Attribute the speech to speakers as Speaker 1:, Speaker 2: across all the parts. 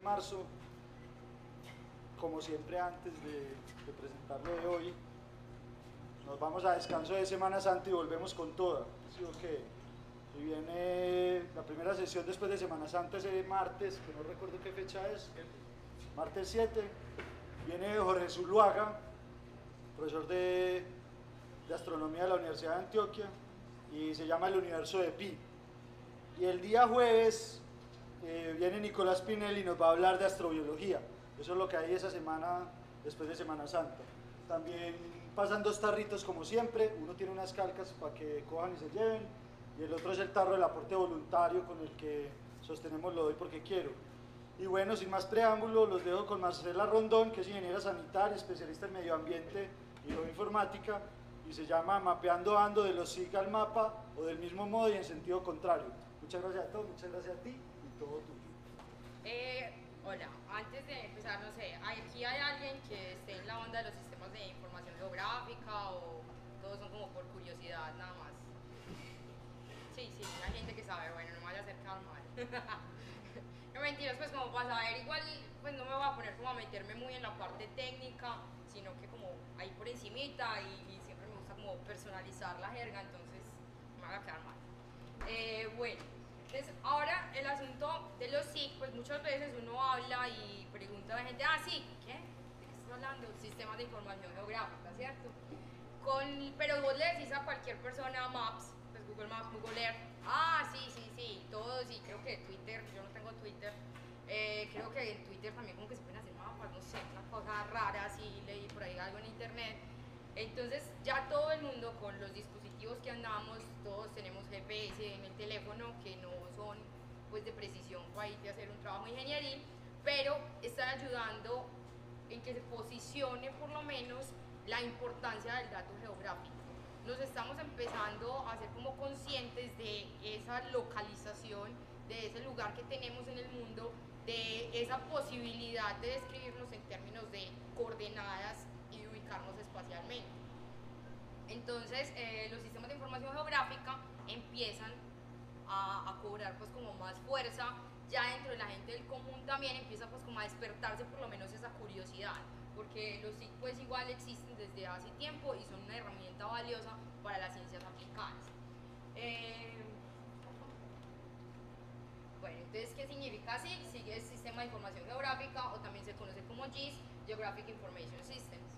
Speaker 1: marzo. Como siempre, antes de presentar lo de hoy, nos vamos a descanso de Semana Santa y volvemos con toda. ¿Sí o qué? Y viene la primera sesión después de Semana Santa ese martes, que no recuerdo qué fecha es, martes 7, viene Jorge Zuluaga, profesor de astronomía de la Universidad de Antioquia, y se llama El Universo de Pi. Y el día jueves viene Nicolás Pinel y nos va a hablar de astrobiología. Eso es lo que hay esa semana después de Semana Santa. También pasan dos tarritos como siempre, uno tiene unas calcas para que cojan y se lleven, y el otro es el tarro del aporte voluntario con el que sostenemos Lo Doy Porque Quiero. Y bueno, sin más preámbulo, los dejo con Marcela Rondón, que es ingeniera sanitaria, especialista en medio ambiente y geoinformática, y se llama Mapeando Ando de los SIG al mapa, o del mismo modo y en sentido contrario. Muchas gracias a todos, muchas gracias a ti y todo tuyo.
Speaker 2: Hola, antes de empezar, no sé, ¿aquí hay alguien que esté en la onda de los sistemas de información geográfica o todos son como por curiosidad nada más? Sí, hay gente que sabe, bueno, no me vaya a acercar mal. No mentiras, pues como para saber, igual pues no me voy a poner como a meterme muy en la parte técnica, sino que como ahí por encimita y siempre me gusta como personalizar la jerga, entonces no me va a quedar mal. Bueno, entonces ahora el asunto de los SIG, pues muchas veces uno habla y pregunta a la gente, SIG, ¿qué? ¿De qué estás hablando? Sistemas de información geográfica, ¿cierto? Pero vos le decís a cualquier persona Maps, pues Google Maps, Google Earth, sí, todos, y creo que Twitter, yo no tengo Twitter, creo que en Twitter también como que se pueden hacer mapas, no sé, una cosa rara, así leí por ahí algo en internet. Entonces ya todo el mundo con los dispositivos que andamos, todos tenemos GPS en el teléfono que no son pues de precisión para ir a hacer un trabajo ingenieril, pero están ayudando en que se posicione por lo menos la importancia del dato geográfico. Nos estamos empezando a ser como conscientes de esa localización, de ese lugar que tenemos en el mundo, de esa posibilidad de describirnos en términos de coordenadas y de ubicarnos espacialmente. Entonces, los sistemas de información geográfica empiezan a cobrar pues como más fuerza, ya dentro de la gente del común también empieza pues como a despertarse por lo menos esa curiosidad, porque los TIC pues igual existen desde hace tiempo y son una herramienta valiosa para las ciencias aplicadas. Bueno, entonces, ¿qué significa SIG? SIG es Sistema de Información Geográfica, o también se conoce como GIS, Geographic Information Systems.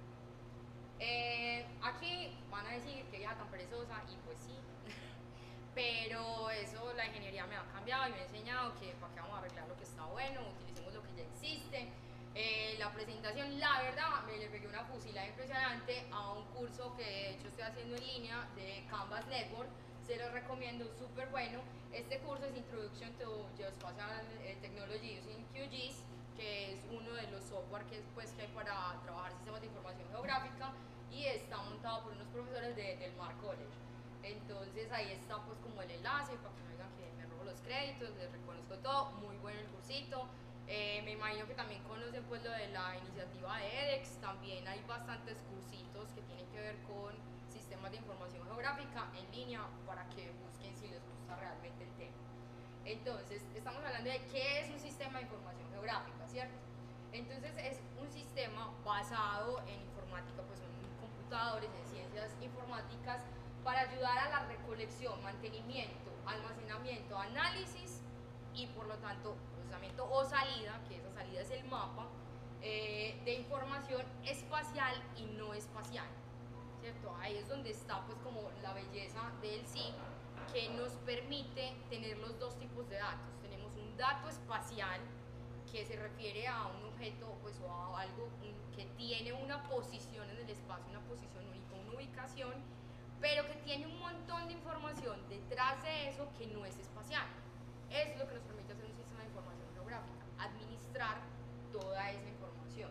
Speaker 2: Aquí van a decir que ya tan perezosa, y pues sí, pero eso la ingeniería me ha cambiado y me ha enseñado que para qué vamos a arreglar lo que está bueno, utilicemos lo que ya existe. La presentación, la verdad, me le pegué una fusilada impresionante a un curso que de hecho estoy haciendo en línea de Canvas Network, se lo recomiendo, súper bueno. Este curso es Introduction to Geospatial Technology Using QGIS, que es uno de los software que hay para trabajar sistemas de información geográfica, y está montado por unos profesores del Mar College. Entonces ahí está pues como el enlace para que no digan que me robo los créditos, les reconozco todo, muy bueno el cursito. Me imagino que también conocen pues lo de la iniciativa de edX, también hay bastantes cursitos que tienen que ver con sistemas de información geográfica en línea para que busquen si les gusta realmente el tema. Entonces, estamos hablando de qué es un sistema de información geográfica, ¿cierto? Entonces, es un sistema basado en informática, pues son computadores, en ciencias informáticas, para ayudar a la recolección, mantenimiento, almacenamiento, análisis y por lo tanto procesamiento o salida, que esa salida es el mapa, de información espacial y no espacial, ¿cierto? Ahí es donde está pues como la belleza del SIG, que nos permite tener los dos tipos de datos. Tenemos un dato espacial que se refiere a un objeto pues, o a algo que tiene una posición en el espacio, una posición única, una ubicación, pero que tiene un montón de información detrás de eso que no es espacial. Eso es lo que nos permite hacer un sistema de información geográfica, administrar toda esa información.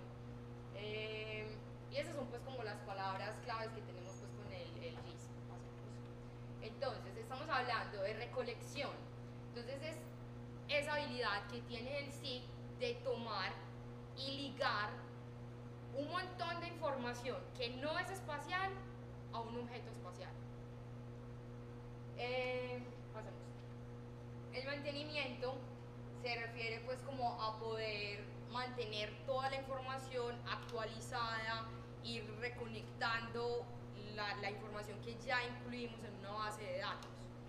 Speaker 2: Y esas son pues como las palabras claves que tenemos pues con el GIS. Entonces estamos hablando de recolección. Entonces es esa habilidad que tiene el SIG de tomar y ligar un montón de información que no es espacial a un objeto espacial. Pasemos. El mantenimiento se refiere pues como a poder mantener toda la información actualizada, ir reconectando la información que ya incluimos en una base de datos.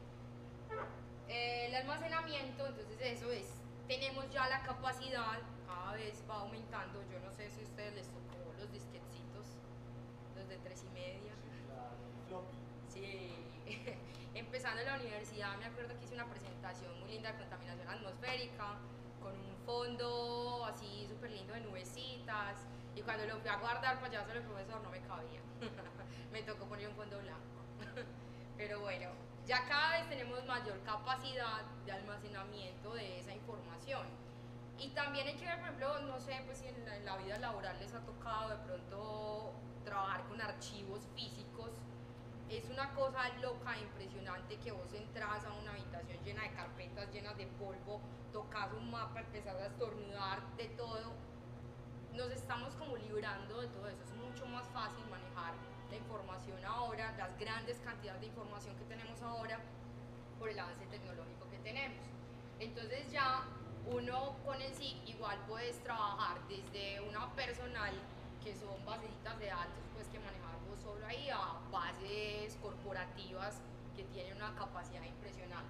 Speaker 2: El almacenamiento, entonces eso es, tenemos ya la capacidad, cada vez va aumentando. Yo no sé si a ustedes les tocó los disquetcitos, los de 3,5. Sí, empezando en la universidad me acuerdo que hice una presentación muy linda de contaminación atmosférica, con un fondo así súper lindo de nubecitas, y cuando lo fui a guardar para llevárselo al profesor no me cabía, me tocó poner un fondo blanco. Pero bueno, ya cada vez tenemos mayor capacidad de almacenamiento de esa información. Y también hay que ver, por ejemplo, no sé, pues si en la vida laboral les ha tocado de pronto trabajar con archivos físicos. Es una cosa loca, impresionante, que vos entras a una habitación llena de carpetas, llenas de polvo, tocas un mapa, empezás a estornudar, de todo. Nos estamos como librando de todo eso. Es mucho más fácil manejar la información ahora, las grandes cantidades de información que tenemos ahora por el avance tecnológico que tenemos. Entonces ya uno con el SIG igual puedes trabajar desde una personal, que son basecitas de datos pues que manejar vos solo ahí, a bases corporativas que tienen una capacidad impresionante.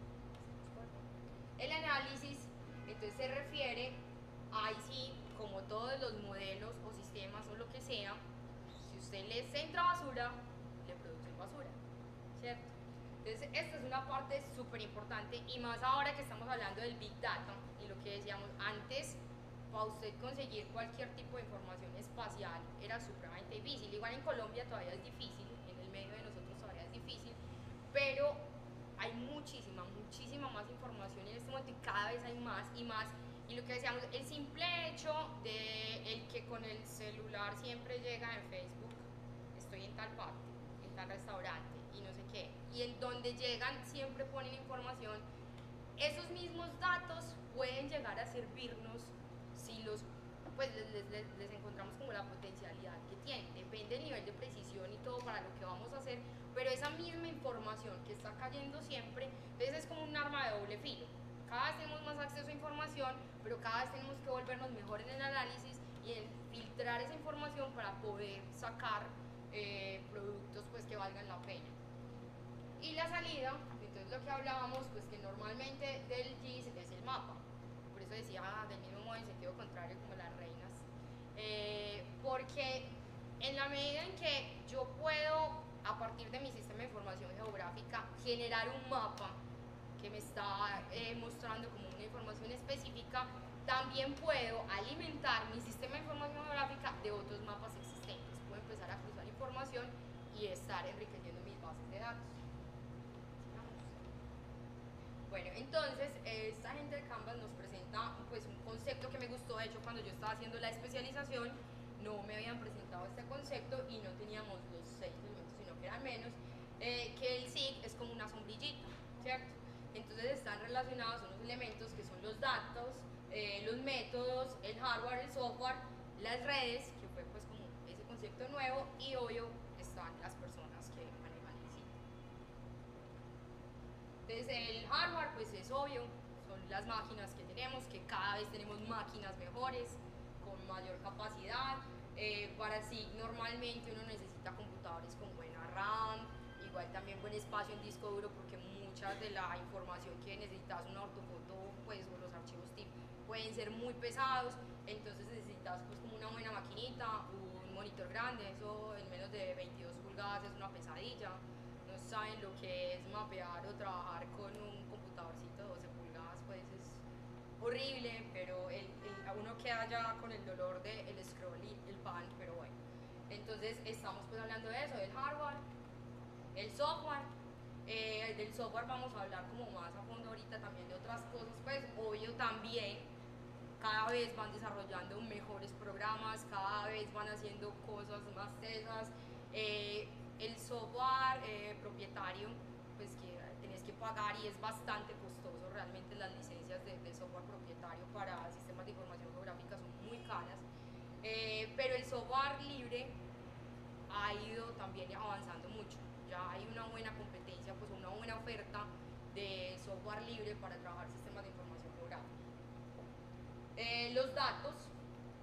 Speaker 2: El análisis entonces se refiere, ahí sí, como todos los modelos o sistemas o lo que sea, si usted le centra basura, le produce basura, ¿cierto? Entonces esta es una parte súper importante, y más ahora que estamos hablando del Big Data y lo que decíamos antes, para usted conseguir cualquier tipo de información espacial era supremamente difícil. Igual en Colombia todavía es difícil, en el medio de nosotros todavía es difícil, pero hay muchísima más información en este momento, y cada vez hay más y más. Y lo que decíamos, el simple hecho de el que con el celular siempre llega en Facebook, estoy en tal parte, en tal restaurante y no sé qué, y en donde llegan siempre ponen información. Esos mismos datos pueden llegar a servirnos si los, pues les encontramos como la potencialidad que tienen. Depende del nivel de precisión y todo para lo que vamos a hacer, pero esa misma información que está cayendo siempre, entonces es como un arma de doble filo. Cada vez tenemos más acceso a información, pero cada vez tenemos que volvernos mejor en el análisis y en filtrar esa información para poder sacar productos pues que valgan la pena. Y la salida, entonces lo que hablábamos, pues que normalmente del GIS es el mapa. Por eso decía del mismo modo en sentido contrario como las reinas. Porque en la medida en que yo puedo, a partir de mi sistema de información geográfica, generar un mapa que me está mostrando como una información específica, también puedo alimentar mi sistema de información geográfica de otros mapas existentes. Puedo empezar a cruzar información y estar enriqueciendo mis bases de datos. Bueno, entonces esta gente de Canvas nos presenta pues un concepto que me gustó. De hecho, cuando yo estaba haciendo la especialización no me habían presentado este concepto y no teníamos los 6 elementos, sino que eran menos, que el SIG es como una sombrillita, ¿cierto? Entonces están relacionados unos elementos que son los datos, los métodos, el hardware, el software, las redes, que fue pues como ese concepto nuevo, y obvio están las personas que manejan el SIG. Entonces el hardware pues es obvio, son las máquinas que tenemos, que cada vez tenemos máquinas mejores, con mayor capacidad. Para SIG normalmente uno necesita computadores con buena RAM, igual también buen espacio en disco duro, porque mucha de la información que necesitas, una ortofoto pues, o los archivos TIFF pueden ser muy pesados, entonces necesitas pues como una buena maquinita, un monitor grande. Eso en menos de 22 pulgadas es una pesadilla. No saben lo que es mapear o trabajar con un computadorcito de 12 pulgadas, pues es horrible, pero uno queda ya con el dolor del scroll y el pan, pero bueno. Entonces estamos pues hablando de eso, del hardware, el software. Del software vamos a hablar como más a fondo ahorita, también de otras cosas, pues obvio también cada vez van desarrollando mejores programas, cada vez van haciendo cosas más tesas. El software propietario, pues que tenés que pagar y es bastante costoso, realmente las licencias de software propietario para sistemas de información geográfica son muy caras, pero el software libre ha ido también avanzando mucho. Ya hay una buena competencia, pues una buena oferta de software libre para trabajar sistemas de información geográfica. Los datos,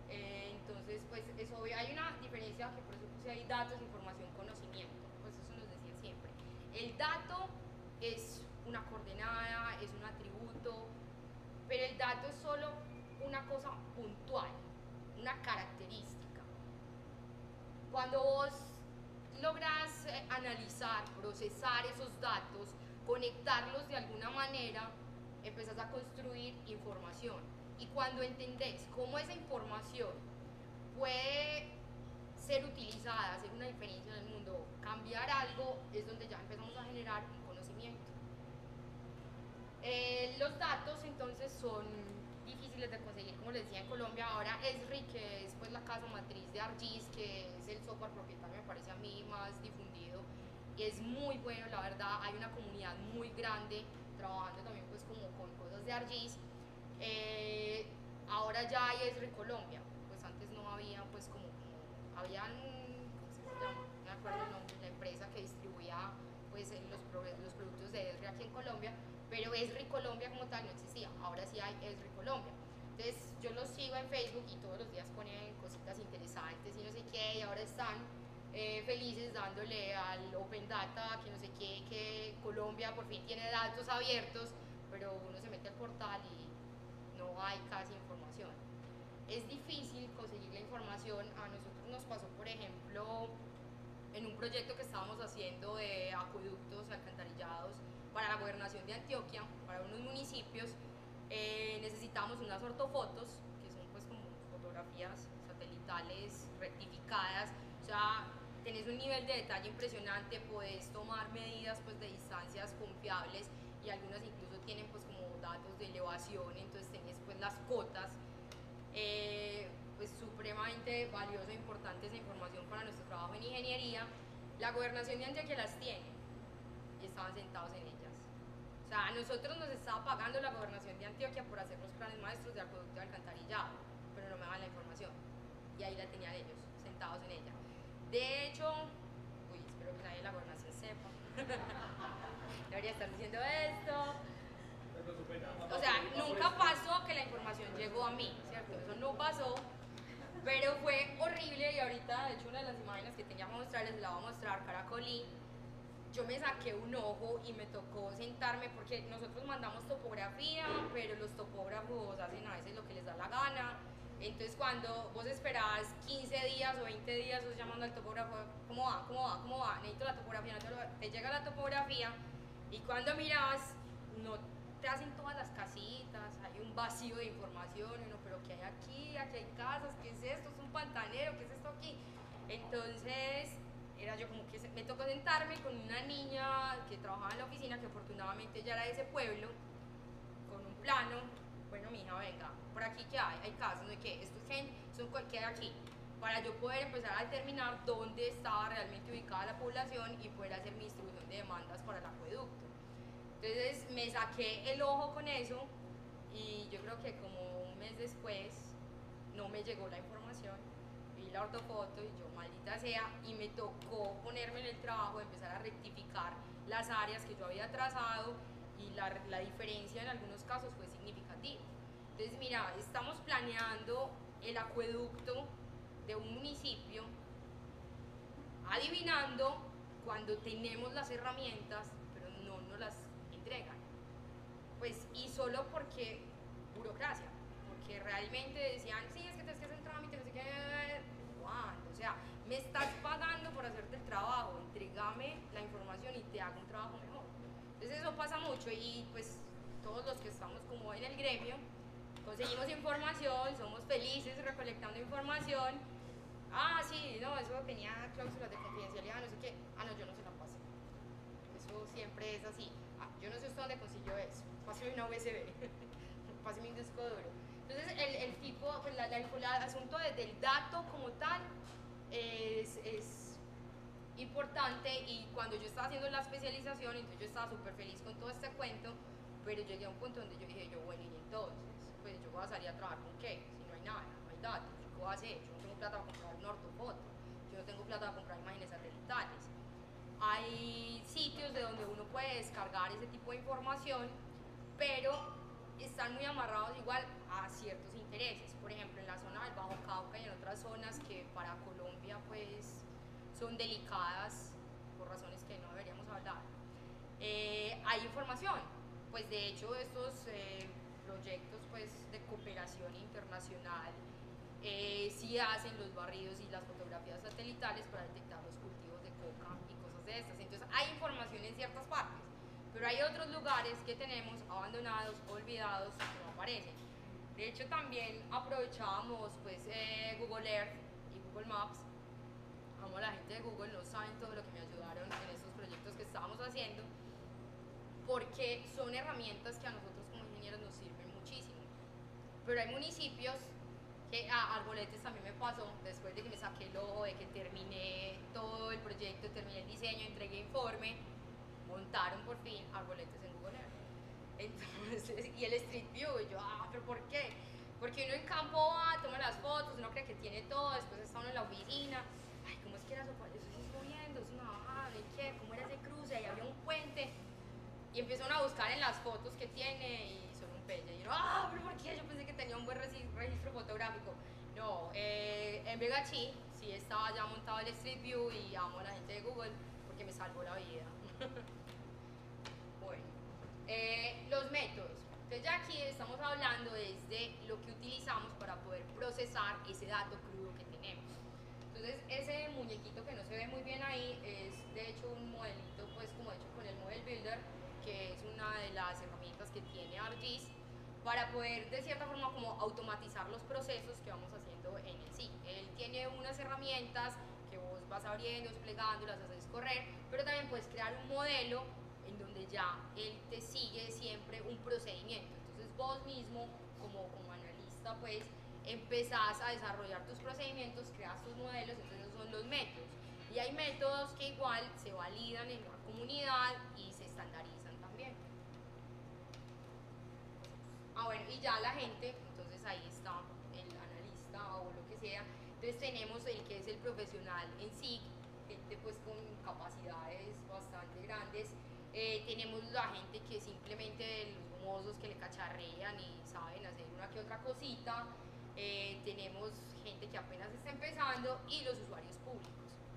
Speaker 2: Entonces, pues es obvio, hay una diferencia que por eso puse ahí datos, información, conocimiento, pues eso nos decía siempre. El dato es una coordenada, es un atributo, pero el dato es solo una cosa puntual, una característica. Cuando vos logras analizar, procesar esos datos, conectarlos de alguna manera, empezás a construir información. Y cuando entendés cómo esa información puede ser utilizada, hacer una diferencia en el mundo, cambiar algo, es donde ya empezamos a generar un conocimiento. Los datos entonces son difíciles de conseguir, como les decía en Colombia. Ahora Esri, que es pues la casa matriz de ArcGIS, que es el software propietario, me parece a mí más difundido y es muy bueno, la verdad. Hay una comunidad muy grande trabajando también pues como con cosas de ArcGIS. Ahora ya hay Esri Colombia, pues antes no había, pues como habían, ¿cómo se llama? No me acuerdo el nombre, la empresa que distribuía pues los productos de Esri aquí en Colombia, pero Esri Colombia como tal no existía. Ahora sí hay Esri Colombia. Entonces yo los sigo en Facebook y todos los días ponen cositas interesantes y no sé qué, y ahora están felices dándole al Open Data, que no sé qué, que Colombia por fin tiene datos abiertos, pero uno se mete al portal y no hay casi información. Es difícil conseguir la información. A nosotros nos pasó, por ejemplo, en un proyecto que estábamos haciendo de acueductos, alcantarillados para la gobernación de Antioquia, para unos municipios. Necesitábamos unas ortofotos, que son pues como fotografías satelitales rectificadas, o sea, tenés un nivel de detalle impresionante, podés tomar medidas pues de distancias confiables y algunas incluso tienen pues como datos de elevación, entonces tenés pues las cotas. Pues supremamente valiosa e importante esa información para nuestro trabajo en ingeniería. La gobernación de Antioquia las tiene y estaban sentados en ellas. O sea, a nosotros nos estaba pagando la gobernación de Antioquia por hacer los planes maestros de acueducto y alcantarillado, pero no me daban la información. Y ahí la tenían ellos, sentados en ella. De hecho, espero que nadie de la gobernación sepa. Debería estar diciendo esto. O sea, nunca pasó que la información llegó a mí, ¿cierto? Eso no pasó, pero fue horrible. Y ahorita, de hecho, una de las imágenes que tenía que mostrarles, la voy a mostrar, caracolí. Yo me saqué un ojo y me tocó sentarme, porque nosotros mandamos topografía, pero los topógrafos hacen a veces lo que les da la gana. Entonces cuando vos esperás 15 días o 20 días, vos llamando al topógrafo, ¿cómo va? ¿Cómo va? ¿Cómo va? Necesito la topografía, te llega la topografía y cuando miras, no te hacen todas las casitas, hay un vacío de información, y uno, pero ¿qué hay aquí? Aquí hay casas, ¿qué es esto? ¿Es un pantanero? ¿Qué es esto aquí? Entonces era yo como que me tocó sentarme con una niña que trabajaba en la oficina, que afortunadamente ya era de ese pueblo, con un plano. Bueno, mija, venga, por aquí ¿qué hay? Hay casas, ¿no? ¿Qué? Esto son ¿qué hay aquí? Para yo poder empezar a determinar dónde estaba realmente ubicada la población y poder hacer mi distribución de demandas para el acueducto. Entonces me saqué el ojo con eso y yo creo que como un mes después no me llegó la información, vi la ortofoto y yo, maldita sea, y me tocó ponerme en el trabajo de empezar a rectificar las áreas que yo había trazado, y la diferencia en algunos casos fue significativa. Entonces mira, estamos planeando el acueducto de un municipio, adivinando cuando tenemos las herramientas, pero no nos las entregan. Pues, y solo porque burocracia, porque realmente decían, sí, es que tienes que hacer un trámite, no sé qué, ¿cuándo? O sea, me estás pagando por hacerte el trabajo, entrégame la información y te hago un trabajo mejor. Entonces eso pasa mucho, y pues todos los que estamos como en el gremio conseguimos información, somos felices recolectando información. Ah, sí, no, eso tenía cláusulas de confidencialidad, no sé qué. Ah, no, yo no se la pasé. Eso siempre es así. Ah, yo no sé usted dónde consiguió eso. Pásame una USB. Pásame un disco duro. Entonces, el tipo, pues, el asunto del dato como tal es importante. Y cuando yo estaba haciendo la especialización, entonces yo estaba súper feliz con todo este cuento, pero llegué a un punto donde yo dije, bueno, y entonces, pues yo voy a salir a trabajar con qué, si no hay nada, no hay datos, ¿yo qué voy a hacer? Yo no tengo plata para comprar una ortofoto, yo no tengo plata para comprar imágenes satelitales. Hay sitios de donde uno puede descargar ese tipo de información, pero están muy amarrados igual a ciertos intereses. Por ejemplo, en la la zona del Bajo Cauca y en otras zonas que para Colombia pues son delicadas por razones que no deberíamos hablar. Hay información, pues de hecho estos proyectos pues de cooperación internacional sí hacen los barridos y las fotografías satelitales para detectar los cultivos de coca y cosas de estas. Entonces hay información en ciertas partes, pero hay otros lugares que tenemos abandonados, olvidados, que no aparecen. De hecho también aprovechábamos pues Google Earth y Google Maps. Amo a la gente de Google, no saben todo lo que me ayudaron en estos proyectos que estábamos haciendo, porque son herramientas que a nosotros como ingenieros nos sirven muchísimo. Pero hay municipios que a Arboletes también me pasó, después de que me saqué el ojo, de que terminé todo el proyecto, terminé el diseño, entregué informe, montaron por fin Arboletes en Google Earth. Entonces, y el Street View, y yo, ¿pero por qué? Porque uno en campo va, toma las fotos, uno cree que tiene todo, después está uno en la oficina, ay, ¿cómo es que era eso? Eso sí estoy viendo, es una bajada, ¿y qué? ¿Cómo era ese cruce? Ahí había un puente, y empiezan a buscar en las fotos que tiene, y son un pelle, y yo, ¿pero por qué? Yo pensé que tenía un buen registro fotográfico. No, en Vegachi sí estaba ya montado el Street View, y amo a la gente de Google, porque me salvó la vida. Bueno, los métodos. Entonces ya aquí estamos hablando desde lo que utilizamos para poder procesar ese dato crudo que tenemos. Entonces ese muñequito que no se ve muy bien ahí es de hecho un modelito pues como hecho con el Model Builder, que es una de las herramientas que tiene ArcGIS para poder de cierta forma como automatizar los procesos que vamos haciendo en el SIG. Él tiene unas herramientas que vos vas abriendo, desplegando, las haces correr, pero también puedes crear un modelo en donde ya él te sigue siempre un procedimiento. Entonces vos mismo, como analista, pues empezás a desarrollar tus procedimientos, creas tus modelos, entonces esos son los métodos. Y hay métodos que igual se validan en la comunidad y se estandarizan también. Bueno, y ya la gente, entonces ahí está el analista o lo que sea. Entonces tenemos el que es el profesional en SIG, gente pues con capacidades bastante grandes. Tenemos la gente que simplemente los mozos que le cacharrean y saben hacer una que otra cosita. Tenemos gente que apenas está empezando y los usuarios públicos.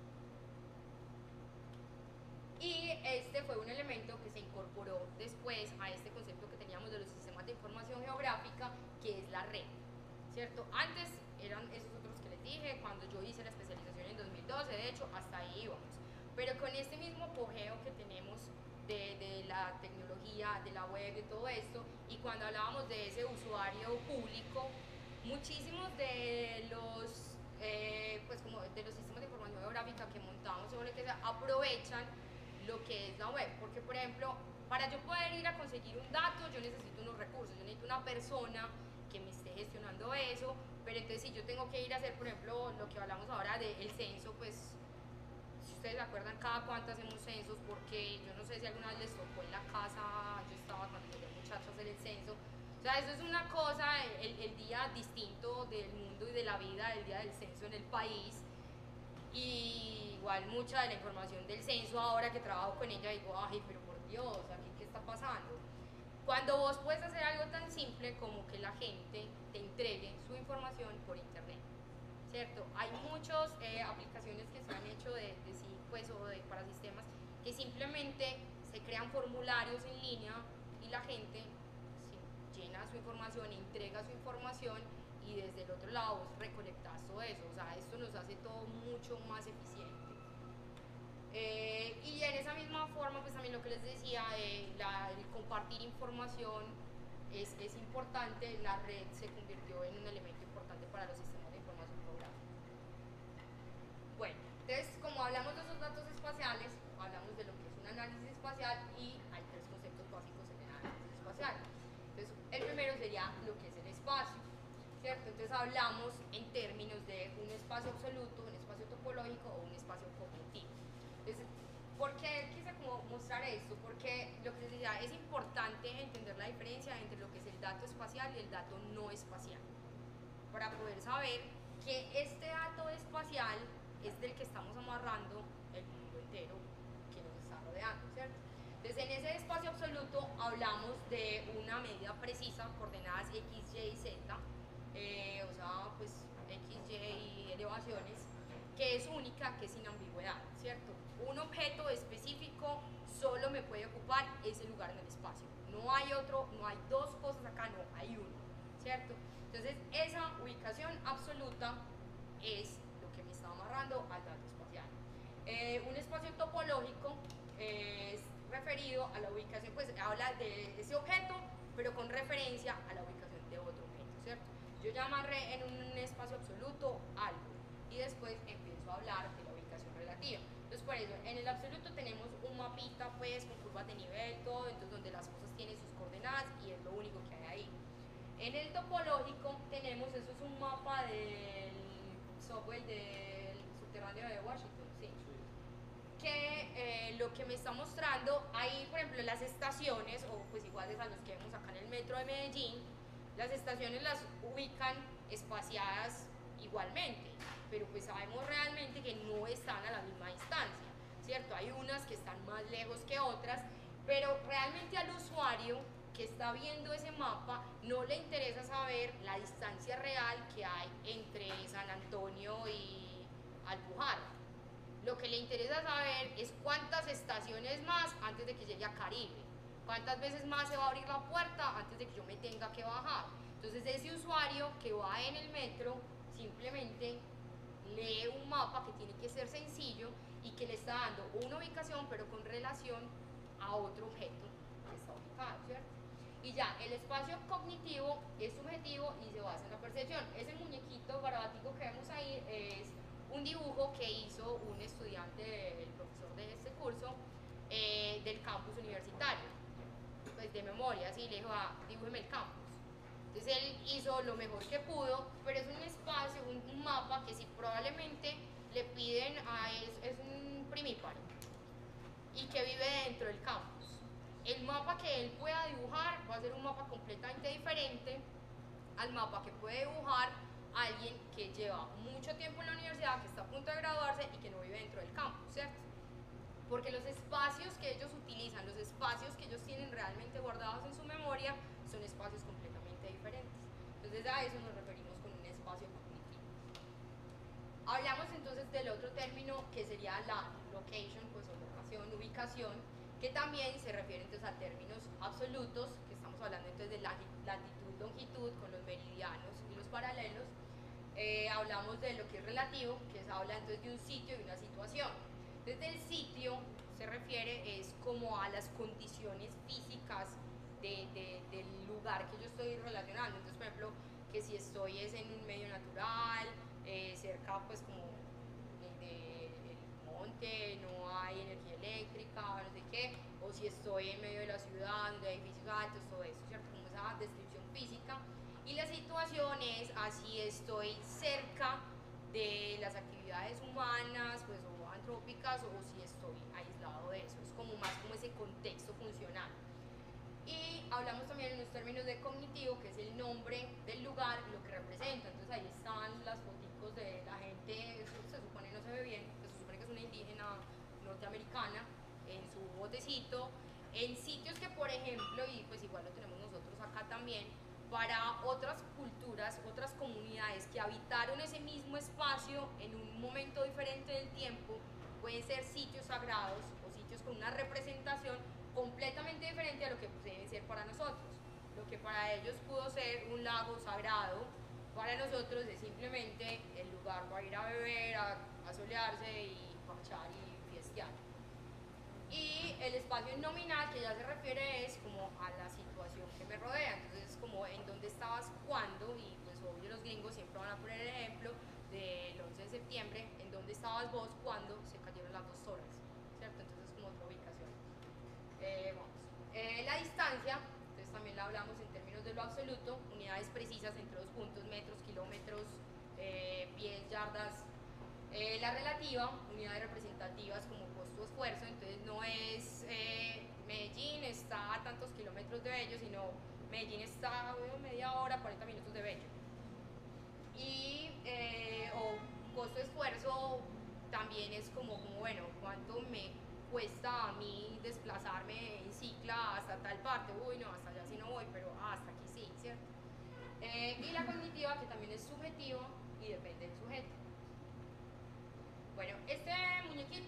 Speaker 2: Y este fue un elemento que se incorporó después a este concepto que teníamos de los sistemas de información geográfica, que es la red, ¿cierto? Antes eran esos otros que les dije, cuando yo hice la especialización en 2012, de hecho, hasta ahí íbamos. Pero con este mismo apogeo que tenemos de la tecnología, de la web, de todo esto, y cuando hablábamos de ese usuario público, muchísimos de los, pues como de los sistemas de información geográfica que montamos sobre que se aprovechan lo que es la web, porque por ejemplo, para yo poder ir a conseguir un dato, yo necesito unos recursos, yo necesito una persona que me esté gestionando eso, pero entonces si yo tengo que ir a hacer, por ejemplo, lo que hablamos ahora del censo, pues, si ustedes se acuerdan cada cuánto hacemos censos, porque yo no sé si alguna vez les tocó en la casa, yo estaba cuando yo era muchacha a hacer el censo, o sea, eso es una cosa, el día distinto del mundo y de la vida, el día del censo en el país. Y igual mucha de la información del censo ahora que trabajo con ella digo, ay, pero por Dios, aquí qué está pasando. Cuando vos puedes hacer algo tan simple como que la gente te entregue su información por internet, ¿cierto? Hay muchas aplicaciones que se han hecho de sí, pues, o para sistemas que simplemente se crean formularios en línea y la gente llena su información, entrega su información y desde el otro lado vos recolectás todo eso. O sea, esto nos hace todo mucho más eficiente. Y en esa misma forma, pues también lo que les decía, el compartir información es importante. La red se convirtió en un elemento importante para los sistemas de información geográfica. Bueno, entonces como hablamos de esos datos espaciales, hablamos de lo que es un análisis espacial y hay tres conceptos básicos en el análisis espacial. Entonces, el primero sería lo que es el espacio, ¿cierto? Entonces hablamos en términos de un espacio absoluto, un espacio topológico o un espacio cognitivo. Entonces, ¿por qué quise como mostrar esto? Porque lo que les decía, es importante entender la diferencia entre lo que es el dato espacial y el dato no espacial, para poder saber que este dato espacial es del que estamos amarrando el mundo entero que nos está rodeando, ¿cierto? Entonces, en ese espacio absoluto hablamos de una medida precisa, coordenadas X, Y y Z, o sea, pues informaciones, que es única, que es sin ambigüedad, ¿cierto? Un objeto específico solo me puede ocupar ese lugar en el espacio. No hay otro, no hay dos cosas acá, no, hay uno, ¿cierto? Entonces, esa ubicación absoluta es lo que me está amarrando al dato espacial. Un espacio topológico es referido a la ubicación, pues habla de ese objeto, pero con referencia a la ubicación de otro objeto, ¿cierto? Yo ya amarré en un espacio absoluto algo y después empiezo a hablar de la ubicación relativa. Entonces, por eso, en el absoluto tenemos un mapita, pues, con curvas de nivel, todo, entonces donde las cosas tienen sus coordenadas y es lo único que hay ahí. En el topológico tenemos, eso es un mapa del subway del subterráneo de Washington, ¿sí? Que lo que me está mostrando, ahí por ejemplo las estaciones, o pues iguales a los que vemos acá en el metro de Medellín, las estaciones las ubican espaciadas igualmente, pero pues sabemos realmente que no están a la misma distancia, ¿cierto? Hay unas que están más lejos que otras, pero realmente al usuario que está viendo ese mapa no le interesa saber la distancia real que hay entre San Antonio y Alpujarra. Lo que le interesa saber es cuántas estaciones más antes de que llegue a Caribe, cuántas veces más se va a abrir la puerta antes de que yo me tenga que bajar. Entonces ese usuario que va en el metro simplemente lee un mapa que tiene que ser sencillo y que le está dando una ubicación pero con relación a otro objeto que está ubicado, ¿cierto? Y ya, el espacio cognitivo es subjetivo y se basa en la percepción. Ese muñequito garabatico que vemos ahí es un dibujo que hizo un estudiante, el profesor de este curso, del campus universitario, pues de memoria, así le dijo, dibújeme el campus. Entonces él hizo lo mejor que pudo, pero es un espacio, un mapa que si probablemente le piden es un primíparo y que vive dentro del campus. El mapa que él pueda dibujar va a ser un mapa completamente diferente al mapa que puede dibujar alguien que lleva mucho tiempo en la universidad, que está a punto de graduarse y que no vive dentro del campus, ¿cierto? Porque los espacios que ellos utilizan, los espacios que ellos tienen realmente guardados en su memoria, son espacios completamente diferentes. Entonces a eso nos referimos con un espacio cognitivo. Hablamos entonces del otro término que sería la location, pues o locación, ubicación, que también se refiere entonces a términos absolutos, que estamos hablando entonces de latitud, longitud, con los meridianos y los paralelos. Hablamos de lo que es relativo, que se habla entonces de un sitio y una situación. Desde el sitio se refiere es como a las condiciones físicas del lugar que yo estoy relacionando. Entonces, por ejemplo, que si estoy es en un medio natural, cerca pues como del monte, no hay energía eléctrica, no sé qué, o si estoy en medio de la ciudad, donde hay edificios altos, todo eso, ¿cierto? Como esa descripción física. Y la situación es así estoy cerca de las actividades humanas, pues o antrópicas, o si estoy aislado de eso. Es como más como ese contexto funcional. Y hablamos también en los términos de cognitivo, que es el nombre del lugar y lo que representa. Entonces ahí están las fotos de la gente, eso se supone no se ve bien, pues se supone que es una indígena norteamericana en su botecito, en sitios que por ejemplo, y pues igual lo tenemos nosotros acá también, para otras culturas, otras comunidades que habitaron ese mismo espacio en un momento diferente del tiempo, pueden ser sitios sagrados o sitios con una representación completamente diferente a lo que debe ser para nosotros. Lo que para ellos pudo ser un lago sagrado, para nosotros es simplemente el lugar para ir a beber, a solearse y parchar y fiestear. Y el espacio nominal, que ya se refiere es como a la situación que me rodea, entonces como en dónde estabas cuándo, y pues obvio los gringos siempre van a poner el ejemplo del 11 de septiembre, en dónde estabas vos cuando se cayeron las 2 horas, ¿cierto? Entonces es como otra ubicación. La distancia, entonces también la hablamos en términos de lo absoluto, unidades precisas entre 2 puntos, metros, kilómetros, pies, yardas. La relativa, unidades representativas como costo-esfuerzo, entonces no es Medellín está a tantos kilómetros de Bello, sino Medellín está a media hora, 40 minutos de Bello. Y o costo-esfuerzo también es como, bueno, cuánto me cuesta a mí desplazarme en cicla hasta tal parte, uy no, hasta allá sí no voy, pero hasta aquí sí, ¿cierto? Y la cognitiva, que también es subjetiva y depende del sujeto.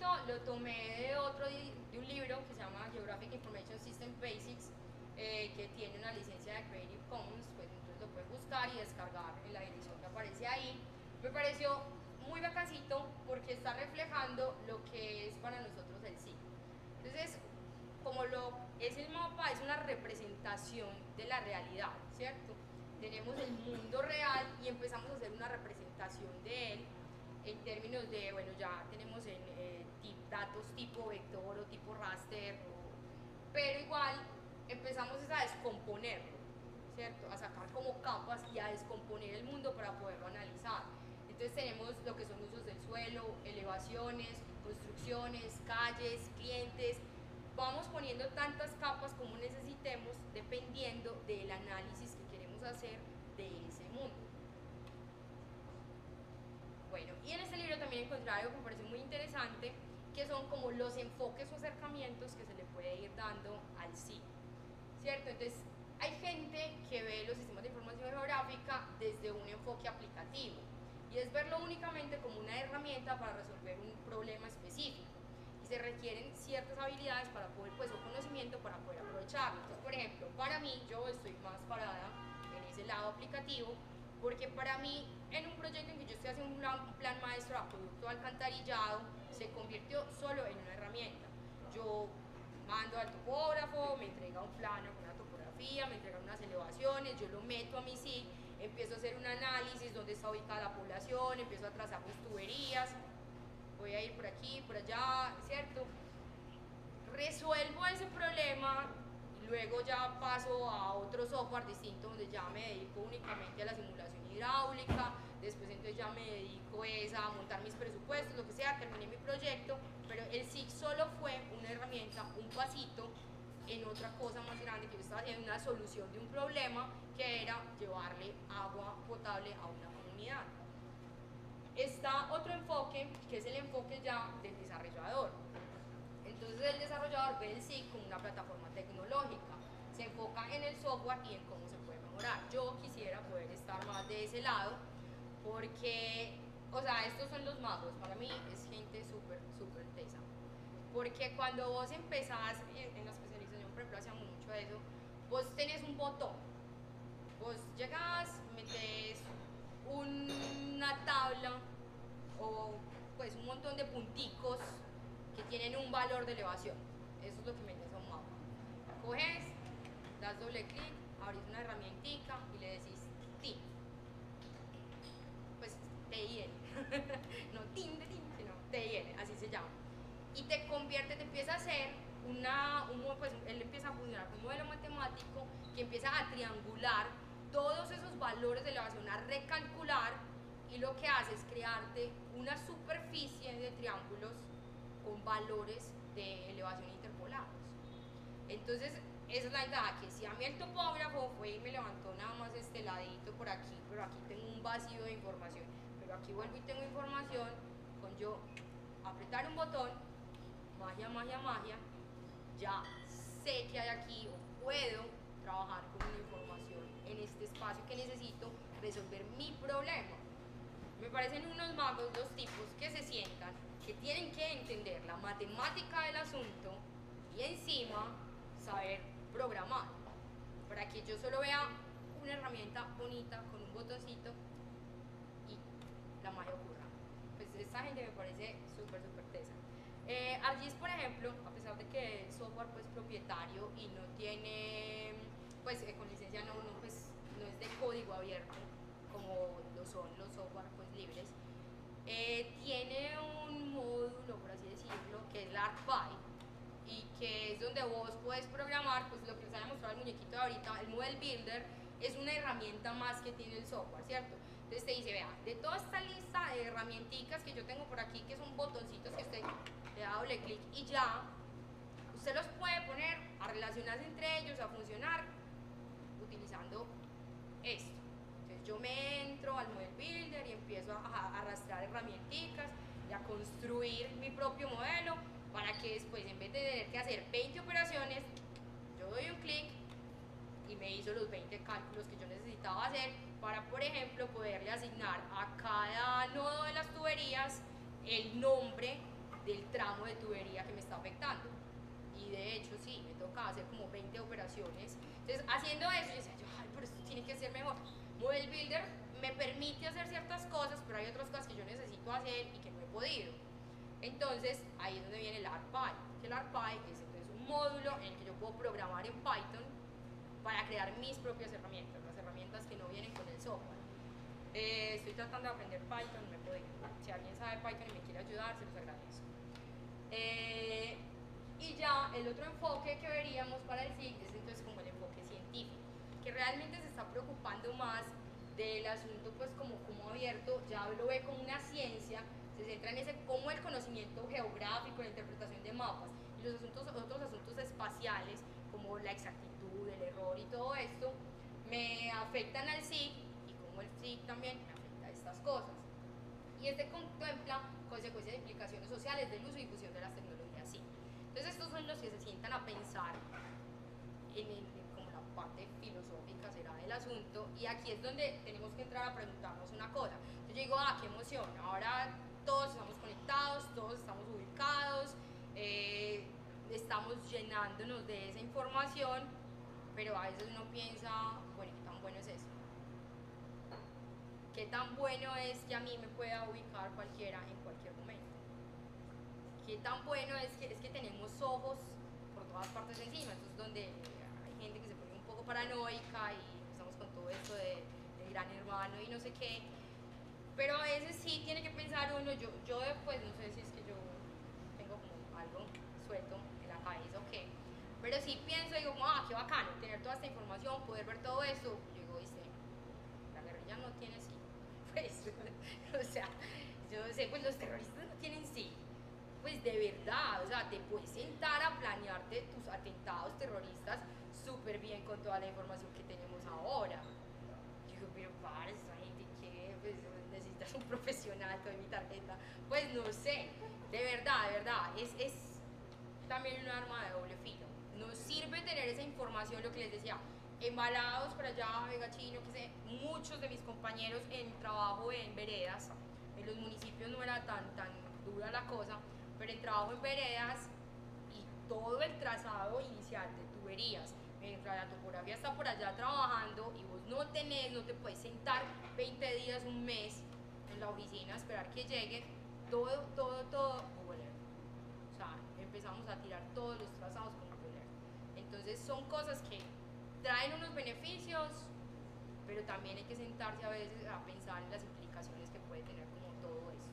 Speaker 2: conocimiento lo tomé de un libro que se llama Geographic Information System Basics, que tiene una licencia de Creative Commons, pues entonces lo pueden buscar y descargar en la dirección que aparece ahí. Me pareció muy bacancito porque está reflejando lo que es para nosotros el SIG. Entonces, como es el mapa, es una representación de la realidad, ¿cierto? Tenemos el mundo real y empezamos a hacer una representación de él en términos de, bueno, ya tenemos datos tipo vector o tipo raster, pero igual empezamos a descomponerlo, ¿cierto? A sacar como capas y a descomponer el mundo para poderlo analizar. Entonces tenemos lo que son usos del suelo, elevaciones, construcciones, calles, clientes. Vamos poniendo tantas capas como necesitemos dependiendo del análisis que queremos hacer de ese mundo. Bueno, y en este libro también encontré algo que me pareció muy interesante, que son como los enfoques o acercamientos que se le puede ir dando al SIG, ¿cierto? Entonces, hay gente que ve los sistemas de información geográfica desde un enfoque aplicativo, y es verlo únicamente como una herramienta para resolver un problema específico, y se requieren ciertas habilidades para poder, pues, o conocimiento para poder aprovecharlo. Entonces, por ejemplo, para mí, yo estoy más parada en ese lado aplicativo, porque para mí, en un proyecto en que yo estoy haciendo un plan maestro de acueducto alcantarillado, se convirtió solo en una herramienta. Yo mando al topógrafo, me entrega un plano con una topografía, me entregan unas elevaciones, yo lo meto a mi SIG, empiezo a hacer un análisis, dónde está ubicada la población, empiezo a trazar las tuberías, voy a ir por aquí, por allá, ¿cierto? Resuelvo ese problema y luego ya paso a otro software distinto donde ya me dedico únicamente a la simulación hidráulica, después entonces ya me dedico a montar mis presupuestos, lo que sea, terminé mi proyecto, pero el SIG solo fue una herramienta, un pasito en otra cosa más grande que yo estaba haciendo, una solución de un problema que era llevarle agua potable a una comunidad. Está otro enfoque, que es el enfoque ya del desarrollador. Entonces el desarrollador ve el SIG como una plataforma tecnológica, se enfoca en el software y en cómo se puede mejorar. Yo quisiera poder estar más de ese lado porque, o sea, estos son los magos, para mí es gente súper tesa. Porque cuando vos empezás en la especialización, por ejemplo, hacíamos mucho de eso, vos tenés un botón, vos llegás, metés una tabla o pues un montón de punticos que tienen un valor de elevación. Eso es lo que metes a un mapa. Coges, das doble clic, abrís una herramientica y le decís TIN. Pues TIN. No TIN de TIN, sino TIN, así se llama. Y te convierte, te empieza a hacer pues él empieza a funcionar como un modelo matemático que empieza a triangular todos esos valores de elevación, a recalcular, y lo que hace es crearte una superficie de triángulos con valores de elevación interpolados. Entonces, esa es la ventaja, que si a mí el topógrafo fue y me levantó nada más este ladito por aquí, pero aquí tengo un vacío de información, pero aquí vuelvo y tengo información, con yo apretar un botón, magia, ya sé que hay aquí, o puedo trabajar con una información en este espacio que necesito resolver mi problema. Me parecen unos magos los tipos que se sientan, que tienen que entender la matemática del asunto y encima saber programar, para que yo solo vea una herramienta bonita con un botoncito y la magia ocurra. Pues esta gente me parece súper tesa. ArcGIS, por ejemplo, a pesar de que es software pues propietario y no tiene, pues con licencia pues, no es de código abierto como lo son los software pues libres, tiene un módulo, por así decirlo, que es la ArcPy, y que es donde vos puedes programar, pues lo que les había mostrado el muñequito de ahorita, el Model Builder es una herramienta más que tiene el software, ¿cierto? Entonces te dice, vea, de toda esta lista de herramienticas que yo tengo por aquí, que son botoncitos que usted le da doble clic y ya, usted los puede poner a relacionarse entre ellos, a funcionar utilizando esto. Entonces yo me entro al Model Builder y empiezo a arrastrar herramienticas y a construir mi propio modelo, para que después, en vez de tener que hacer 20 operaciones, yo doy un clic y me hizo los 20 cálculos que yo necesitaba hacer para, por ejemplo, poderle asignar a cada nodo de las tuberías el nombre del tramo de tubería que me está afectando. Y de hecho sí, me toca hacer como 20 operaciones. Entonces haciendo eso, yo decía, ay, pero esto tiene que ser mejor. Model Builder me permite hacer ciertas cosas, pero hay otras cosas que yo necesito hacer y que no he podido. Entonces ahí es donde viene el ARPy, que el ARPy es entonces un módulo en el que yo puedo programar en Python para crear mis propias herramientas, las herramientas que no vienen con el software. Estoy tratando de aprender Python, no he podido. Si alguien sabe Python y me quiere ayudar, se los agradezco. Y ya el otro enfoque que veríamos para el SIG es entonces como el enfoque científico, que realmente se está preocupando más del asunto pues como abierto, ya lo ve como una ciencia, se centra en ese como el conocimiento geográfico, la interpretación de mapas y los otros asuntos espaciales como la exactitud, el error y todo esto me afectan al SIG y como el SIG también me afecta a estas cosas. Y este contempla consecuencias e implicaciones sociales del uso y difusión de las tecnologías SIG. Entonces estos son los que se sientan a pensar en como la parte filosófica será del asunto, y aquí es donde tenemos que entrar a preguntarnos una cosa. Yo digo, qué emoción, ahora todos estamos conectados, todos estamos ubicados, estamos llenándonos de esa información, pero a veces uno piensa, bueno, ¿qué tan bueno es eso? ¿Qué tan bueno es que a mí me pueda ubicar cualquiera en cualquier momento? ¿Qué tan bueno es que tenemos ojos por todas partes encima? Entonces donde hay gente que se pone un poco paranoica y empezamos con todo esto de gran hermano y no sé qué, pero a veces sí tiene que pensar uno, yo después no sé si es que yo tengo como algo suelto en la cabeza o qué, pero sí pienso, digo, qué bacano tener toda esta información, poder ver todo esto. Yo digo, viste, la guerrilla no tiene sí, pues, o sea, yo sé, pues los terroristas no tienen sí, pues de verdad, o sea, te puedes sentar a planearte tus atentados terroristas súper bien con toda la información que tenemos ahora. Yo digo, pero para esa gente que pues, necesitas un profesional, toda mi tarjeta, pues no sé, de verdad, es también un arma de doble filo. Nos sirve tener esa información, lo que les decía, embalados por allá, Vega Chino, que sé, muchos de mis compañeros en trabajo en veredas, en los municipios no era tan dura la cosa, pero en trabajo en veredas y todo el trazado inicial de tuberías, mientras la topografía está por allá trabajando y vos no te puedes sentar 20 días, un mes en la oficina a esperar que llegue, todo Google Earth. O sea, empezamos a tirar todos los trazados con Google Earth. Entonces son cosas que traen unos beneficios, pero también hay que sentarse a veces a pensar en las implicaciones que puede tener como todo esto.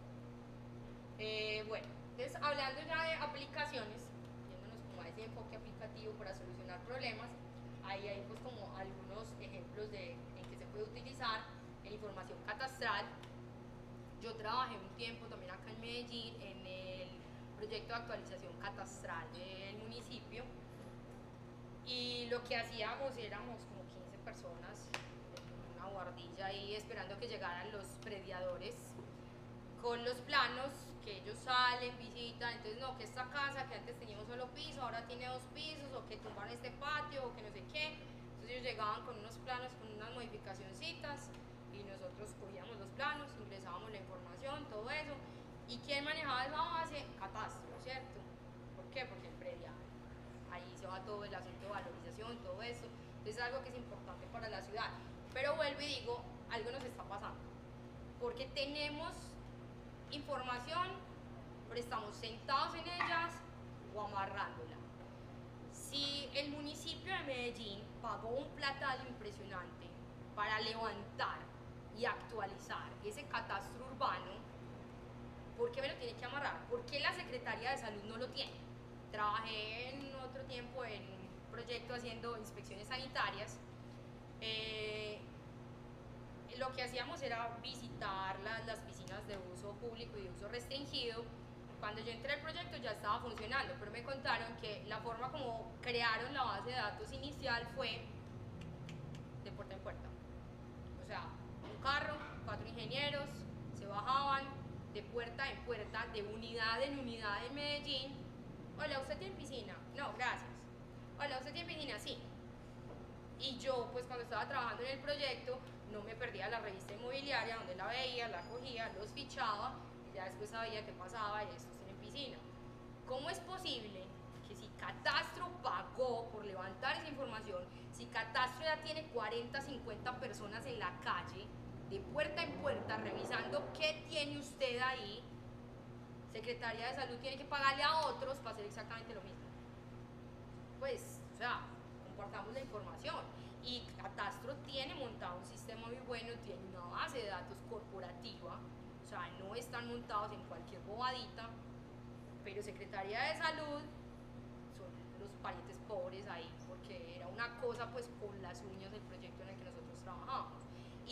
Speaker 2: Bueno, entonces hablando ya de aplicaciones, yéndonos como a ese enfoque aplicativo para solucionar problemas, ahí hay pues como algunos ejemplos en que se puede utilizar en información catastral. Yo trabajé un tiempo también acá en Medellín en el proyecto de actualización catastral del municipio, y lo que hacíamos éramos como 15 personas en una guardilla ahí esperando que llegaran los prediadores con los planos, que ellos salen, visitan, entonces no, que esta casa que antes tenía un solo piso, ahora tiene 2 pisos, o que tumbaron este patio, o que no sé qué. Entonces ellos llegaban con unos planos, con unas modificacioncitas, y nosotros cogíamos los planos, ingresábamos la información, todo eso. ¿Y quién manejaba esa base? Catastro, ¿cierto? ¿Por qué? Porque el predial. Ahí se va todo el asunto de valorización, todo eso. Entonces es algo que es importante para la ciudad. Pero vuelvo y digo, algo nos está pasando. Porque tenemos información, pero estamos sentados en ellas o amarrándola. Si el municipio de Medellín pagó un platal impresionante para levantar y actualizar ese catastro urbano, ¿por qué me lo tiene que amarrar? ¿Por qué la Secretaría de Salud no lo tiene? Trabajé en otro tiempo en un proyecto haciendo inspecciones sanitarias. Lo que hacíamos era visitar las piscinas de uso público y de uso restringido. Cuando yo entré al proyecto ya estaba funcionando, pero me contaron que la forma como crearon la base de datos inicial fue de puerta en puerta. O sea, un carro, 4 ingenieros, se bajaban de puerta en puerta, de unidad en unidad en Medellín. Hola, ¿usted tiene piscina? No, gracias. Hola, ¿usted tiene piscina? Sí. Y yo, pues cuando estaba trabajando en el proyecto, no me perdía la revista inmobiliaria, donde la veía, la cogía, los fichaba, y ya después sabía qué pasaba, y estos tienen piscina. ¿Cómo es posible que si Catastro pagó por levantar esa información, si Catastro ya tiene 40, 50 personas en la calle, de puerta en puerta, revisando qué tiene usted ahí, Secretaría de Salud tiene que pagarle a otros para hacer exactamente lo mismo? Pues, o sea, compartamos la información. Y Catastro tiene montado un sistema muy bueno, tiene una base de datos corporativa, o sea, no están montados en cualquier bobadita, pero Secretaría de Salud son los parientes pobres ahí, porque era una cosa pues con las uñas del proyecto en el que nosotros trabajamos. Y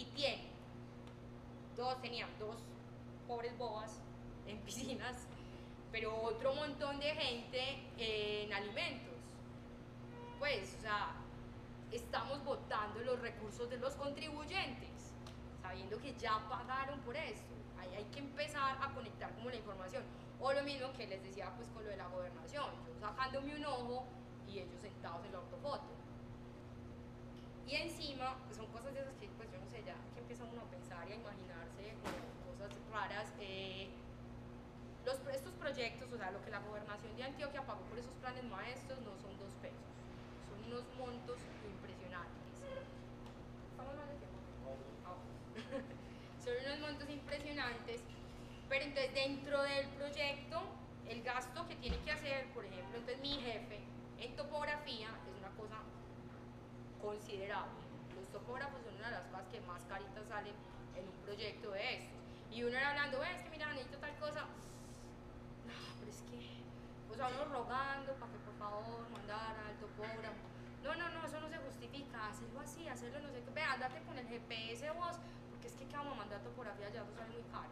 Speaker 2: tenían dos pobres bobas en piscinas, pero otro montón de gente en alimentos. Pues, o sea, estamos botando los recursos de los contribuyentes, sabiendo que ya pagaron por esto. Ahí hay que empezar a conectar como la información. O lo mismo que les decía pues con lo de la gobernación, yo sacándome un ojo y ellos sentados en la ortofoto. Y encima, son cosas de esas que pues yo no sé, ya que empieza uno a pensar y a imaginarse cosas raras. Estos proyectos, o sea, lo que la gobernación de Antioquia pagó por esos planes maestros no son 2 pesos, son unos montos impresionantes. ¿Estamos mal de tiempo? Son unos montos impresionantes, pero entonces dentro del proyecto, el gasto que tiene que hacer, por ejemplo, entonces mi jefe en topografía es una cosa considerable. Los topógrafos son una de las cosas que más caritas salen en un proyecto de estos. Y uno era hablando, es que mira, necesito tal cosa. No, pero es que, o sea, uno rogando para que por favor mandara al topógrafo. No, eso no se justifica, hacerlo así, hacerlo no sé qué. Ve, andate con el GPS vos, porque es que vamos a mandar topografía ya, eso sale muy caro.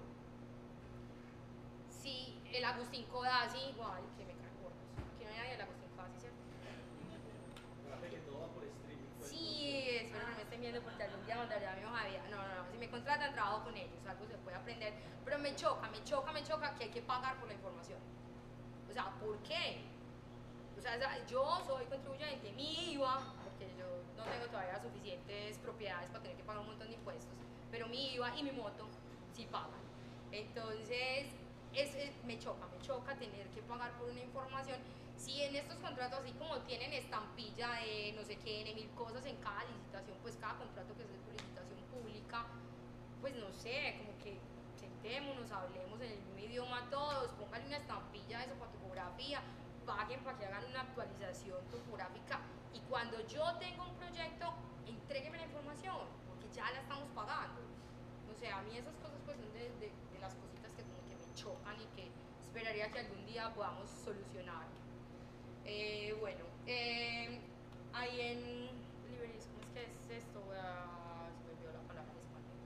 Speaker 2: Sí, el Agustín Codazzi, igual, que me caen gordos. Que no hay nadie del Agustín Codazzi, ¿cierto?
Speaker 3: Que todo va por streaming.
Speaker 2: Sí, espero que no me estén viendo porque algún día mandaré a mi hoja de vida. No, si me contratan trabajo con ellos, algo se puede aprender, pero me choca que hay que pagar por la información. O sea, ¿por qué? O sea, yo soy contribuyente, mi IVA, porque yo no tengo todavía suficientes propiedades para tener que pagar un montón de impuestos, pero mi IVA y mi moto sí pagan. Entonces, me choca tener que pagar por una información. Si en estos contratos, así como tienen estampilla de no sé qué, N mil cosas en cada licitación, pues cada contrato que es por licitación pública, pues no sé, como que sentémonos, hablemos en el mismo idioma todos, pónganle una estampilla de eso para topografía, paguen para que hagan una actualización topográfica y cuando yo tenga un proyecto, entrégueme la información, porque ya la estamos pagando. No sé, a mí esas cosas pues son de las cositas que como que me chocan y que esperaría que algún día podamos solucionar. Bueno, ahí en Libreries, ¿cómo es que es esto? Se me olvidó la palabra en español.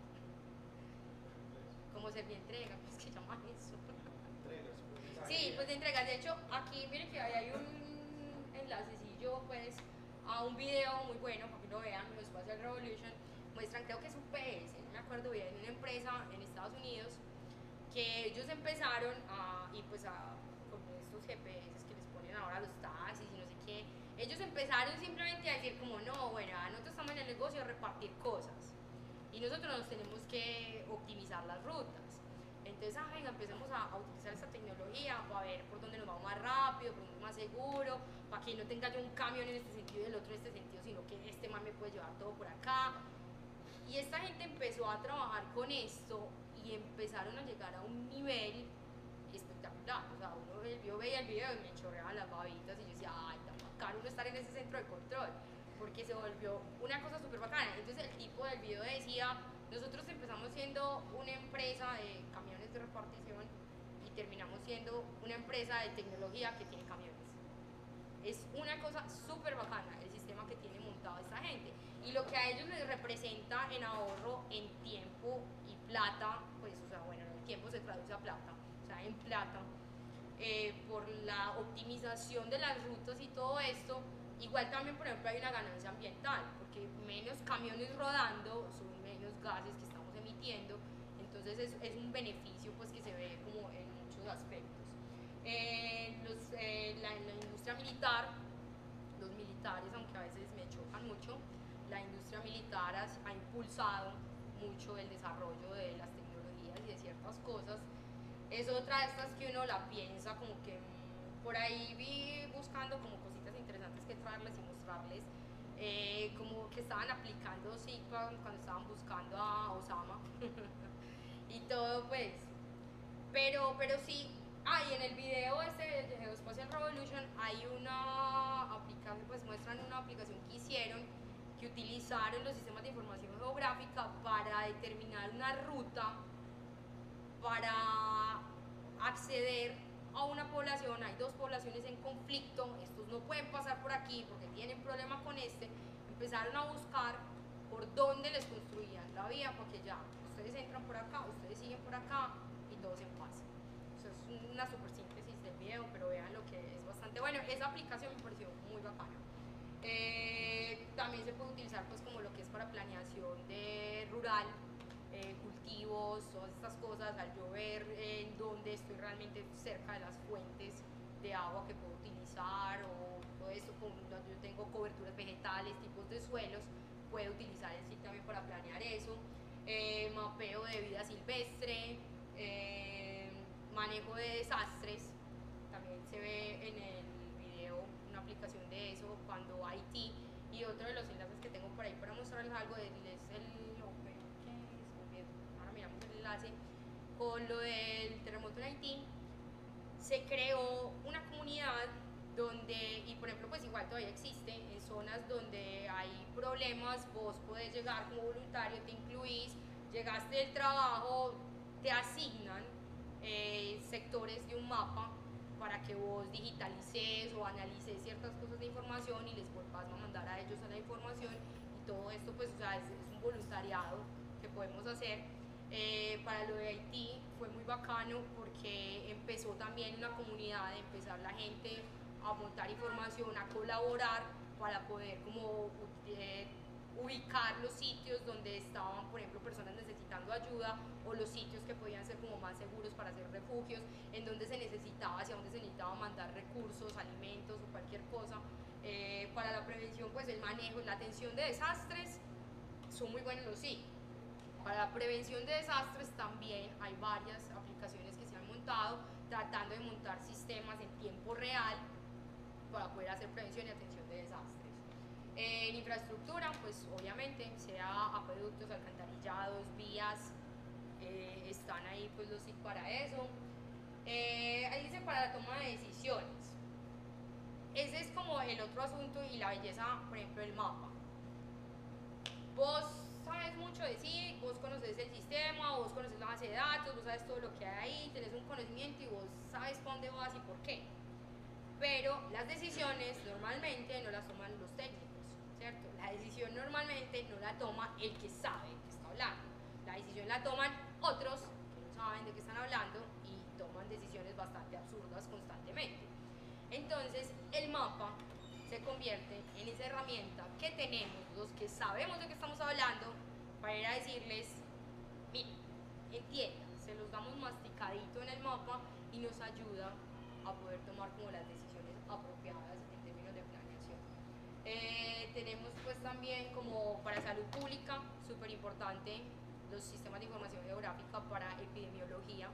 Speaker 2: Como servientrega, ¿cómo es que llaman eso? Sí, pues de entregas. De hecho, aquí miren que hay un enlacecillo pues a un video muy bueno para que lo vean, los Spatial Revolution. Muestran, creo que es UPS, no me acuerdo bien, una empresa en Estados Unidos que ellos empezaron con estos GPS que les ponen ahora a los taxis y no sé qué, ellos empezaron simplemente a decir como no, bueno, nosotros estamos en el negocio de repartir cosas y nosotros nos tenemos que optimizar las rutas. Entonces, venga, empecemos a utilizar esta tecnología para ver por dónde nos vamos más rápido, por dónde es más seguro, para que no tenga yo un camión en este sentido y el otro en este sentido, sino que este man me puede llevar todo por acá. Y esta gente empezó a trabajar con esto y empezaron a llegar a un nivel espectacular. O sea, yo veía el video y me chorreaban las babitas y yo decía, ay, tan bacano uno estar en ese centro de control, porque se volvió una cosa súper bacana. Entonces el tipo del video decía, nosotros empezamos siendo una empresa de camiones de repartición y terminamos siendo una empresa de tecnología que tiene camiones. Es una cosa súper bacana el sistema que tiene montado esta gente. Y lo que a ellos les representa en ahorro en tiempo y plata, pues, o sea, bueno, el tiempo se traduce a plata, o sea, en plata, por la optimización de las rutas y todo esto. Igual también, por ejemplo, hay una ganancia ambiental, porque menos camiones rodando son menos gases que estamos emitiendo, entonces es un beneficio pues que se ve como en muchos aspectos. La industria militar, los militares, aunque a veces me chocan mucho, la industria militar ha impulsado mucho el desarrollo de las tecnologías y de ciertas cosas. es otra de estas que uno la piensa como que por ahí vi buscando como cositas interesantes que traerles y mostrarles, como que estaban aplicando Sigma cuando estaban buscando a Osama y todo pues, pero sí, y en el video este de Geospatial Revolution hay una aplicación, pues muestran una aplicación que hicieron, que utilizaron los sistemas de información geográfica para determinar una ruta para acceder a una población. Hay dos poblaciones en conflicto, estos no pueden pasar por aquí porque tienen problema con este. Empezaron a buscar por dónde les construían la vía, porque ya ustedes entran por acá, ustedes siguen por acá y todos en paz. Eso es una super síntesis del video, pero vean lo que es bastante bueno. Esa aplicación me pareció muy bacana. También se puede utilizar pues como lo que es para planeación de rural, cultivos, todas estas cosas, al yo ver en dónde estoy realmente cerca de las fuentes de agua que puedo utilizar, o todo esto, cuando yo tengo coberturas vegetales, tipos de suelos, puedo utilizar el sitio también para planear eso. Mapeo de vida silvestre, manejo de desastres, también se ve en el video una aplicación de eso cuando Haití. Y otro de los enlaces que tengo por ahí para mostrarles algo es ahora miramos el enlace con lo del terremoto en Haití. Se creó una comunidad donde, y por ejemplo pues igual todavía existe, en zonas donde hay problemas, vos podés llegar como voluntario, te incluís, llegaste del trabajo, te asignan sectores de un mapa para que vos digitalices o analices ciertas cosas de información y les vuelvas a mandar a ellos a la información, y todo esto pues, o sea, es un voluntariado que podemos hacer. Para lo de Haití fue muy bacano porque empezó también una comunidad, de empezar la gente a montar información, a colaborar para poder como ubicar los sitios donde estaban, por ejemplo, personas necesitando ayuda, o los sitios que podían ser como más seguros para hacer refugios, en donde se necesitaba, hacia donde se necesitaba mandar recursos, alimentos o cualquier cosa. Para la prevención, pues el manejo, la atención de desastres, son muy buenos los sí. Para la prevención de desastres también hay varias aplicaciones que se han montado, tratando de montar sistemas en tiempo real para poder hacer prevención y atención de desastres. En infraestructura, pues obviamente, sea acueductos, alcantarillados, vías, están ahí pues los SIC para eso. Ahí dice para la toma de decisiones. Ese es como el otro asunto y la belleza, por ejemplo, del mapa. Vos sabes mucho de sí, vos conoces el sistema, vos conoces la base de datos, vos sabes todo lo que hay ahí, tenés un conocimiento y vos sabes para dónde vas y por qué. Pero las decisiones normalmente no las toman los técnicos, ¿cierto? La decisión normalmente no la toma el que sabe de qué está hablando. La decisión la toman otros que no saben de qué están hablando y toman decisiones bastante absurdas constantemente. Entonces, el mapa se convierte en esa herramienta que tenemos los que sabemos de qué estamos hablando para ir a decirles, miren, entiendan, se los damos masticadito en el mapa y nos ayuda a poder tomar como las decisiones apropiadas en términos de planeación. Tenemos pues también como para salud pública, súper importante, los sistemas de información geográfica para epidemiología.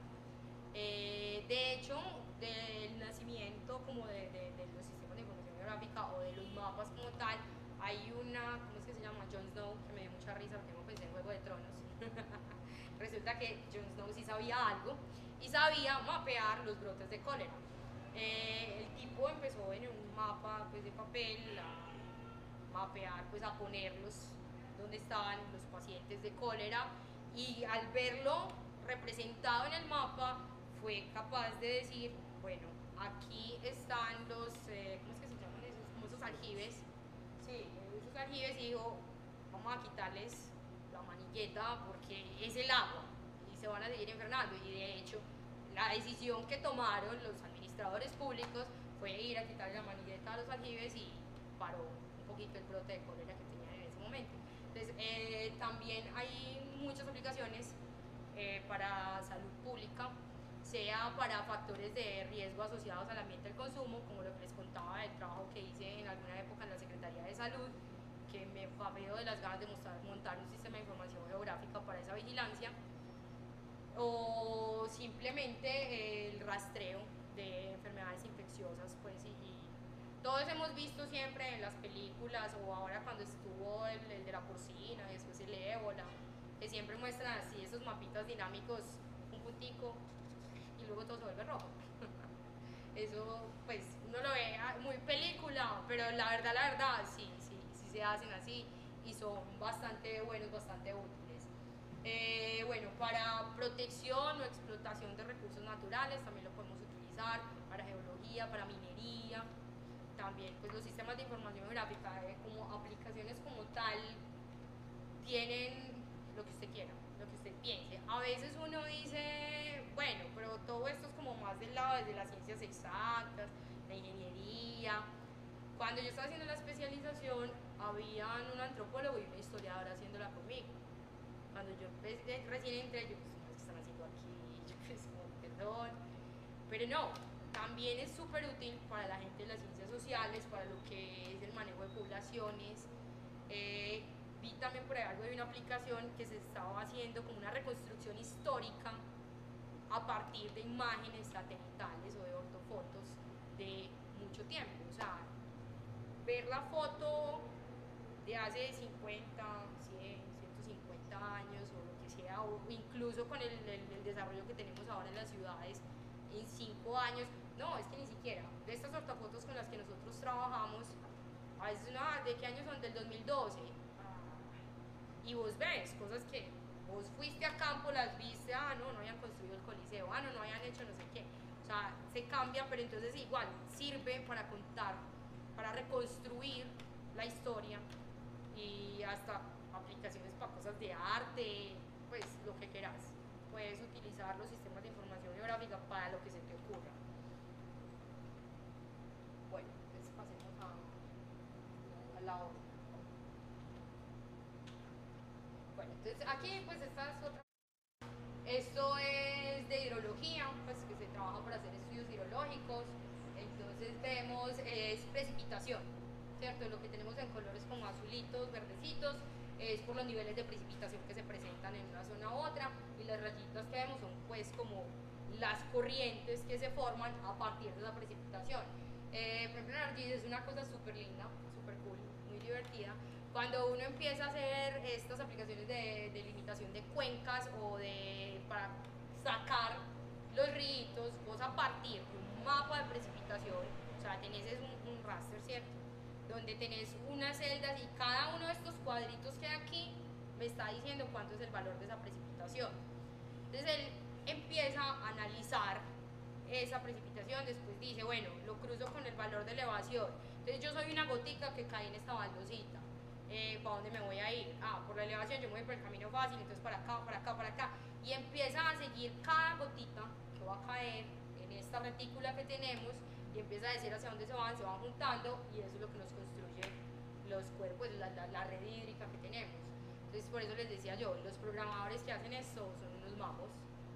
Speaker 2: De hecho, del nacimiento como de los sistemas de información geográfica o de los mapas como tal, hay una, ¿cómo es que se llama? Jon Snow, que me dio mucha risa porque me pensé en Juego de Tronos. Resulta que Jon Snow sí sabía algo y sabía mapear los brotes de cólera. El tipo empezó en un mapa pues, de papel a mapear, pues, a ponerlos donde estaban los pacientes de cólera, y al verlo representado en el mapa fue capaz de decir, bueno, aquí están los, ¿cómo es que se llaman esos? Como esos aljibes, sí, esos aljibes, y dijo, vamos a quitarles la manigueta porque es el agua y se van a seguir enfermando. Y de hecho, la decisión que tomaron los administradores públicos fue ir a quitarle la manigueta a los aljibes y paró un poquito el brote de cólera que tenían en ese momento. Entonces, también hay muchas aplicaciones para salud pública, sea para factores de riesgo asociados al ambiente del consumo, como lo que les contaba del trabajo que hice en alguna época en la Secretaría de Salud, que me papeo de las ganas de montar un sistema de información geográfica para esa vigilancia, o simplemente simplemente el rastreo de enfermedades infecciosas, pues, y todos hemos visto siempre en las películas, o ahora cuando estuvo el de la porcina y después el ébola, que siempre muestran así esos mapitas dinámicos, un puntico, y luego todo se vuelve rojo. Eso, pues, uno lo ve muy película, pero la verdad, sí se hacen así y son bastante buenos, bastante útiles. Bueno, para protección o explotación de recursos naturales también lo podemos utilizar, para geología, para minería, también pues los sistemas de información geográfica como aplicaciones como tal tienen lo que usted quiera, lo que usted piense. A veces uno dice, bueno, pero todo esto es como más del lado de las ciencias exactas, la ingeniería. Cuando yo estaba haciendo la especialización, había un antropólogo y una historiadora haciéndola conmigo. Cuando yo recién entré, yo pues, ¿qué están haciendo aquí? Yo pues, como, perdón. Pero no, también es súper útil para la gente de las ciencias sociales, para lo que es el manejo de poblaciones. Vi también por ahí algo de una aplicación que se estaba haciendo como una reconstrucción histórica a partir de imágenes satelitales o de ortofotos de mucho tiempo. O sea, ver la foto de hace 50, 100, 150 años o lo que sea, o incluso con el desarrollo que tenemos ahora en las ciudades, en 5 años, no, es que ni siquiera. De estas ortofotos con las que nosotros trabajamos, a veces ¿de qué años son? Del 2012. Y vos ves cosas que vos fuiste a campo, las viste, no habían construido el Coliseo, no habían hecho no sé qué. O sea, se cambia, pero entonces igual sirve para contar, para reconstruir la historia y hasta aplicaciones para cosas de arte, pues lo que quieras. Puedes utilizar los sistemas de información geográfica para lo que se te ocurra. Bueno, entonces pasemos a la otra. Bueno, entonces aquí pues esta es otra. Esto es de hidrología, pues que se trabaja para hacer estudios hidrológicos. Entonces vemos es precipitación, ¿cierto? Lo que tenemos en colores como azulitos, verdecitos, es por los niveles de precipitación que se presentan en una zona u otra, y las rayitas que vemos son pues como las corrientes que se forman a partir de la precipitación. Por ejemplo, en ArcGIS es una cosa súper linda, súper cool, muy divertida. Cuando uno empieza a hacer estas aplicaciones de limitación de cuencas o para sacar los ríos, vos a partir de un mapa de precipitación, o sea, tenés un raster, ¿cierto? Donde tenés unas celdas y cada uno de estos cuadritos que hay aquí me está diciendo cuánto es el valor de esa precipitación. Entonces él empieza a analizar esa precipitación, después dice, bueno, lo cruzo con el valor de elevación. Entonces yo soy una gotica que cae en esta baldosita. ¿Para dónde me voy a ir? Por la elevación yo me voy por el camino fácil, entonces para acá, para acá, para acá. Y empieza a seguir cada gotita que va a caer en esta retícula que tenemos y empieza a decir hacia dónde se van juntando, y eso es lo que nos construye los cuerpos, la red hídrica que tenemos. Entonces por eso les decía yo, los programadores que hacen esto son unos magos.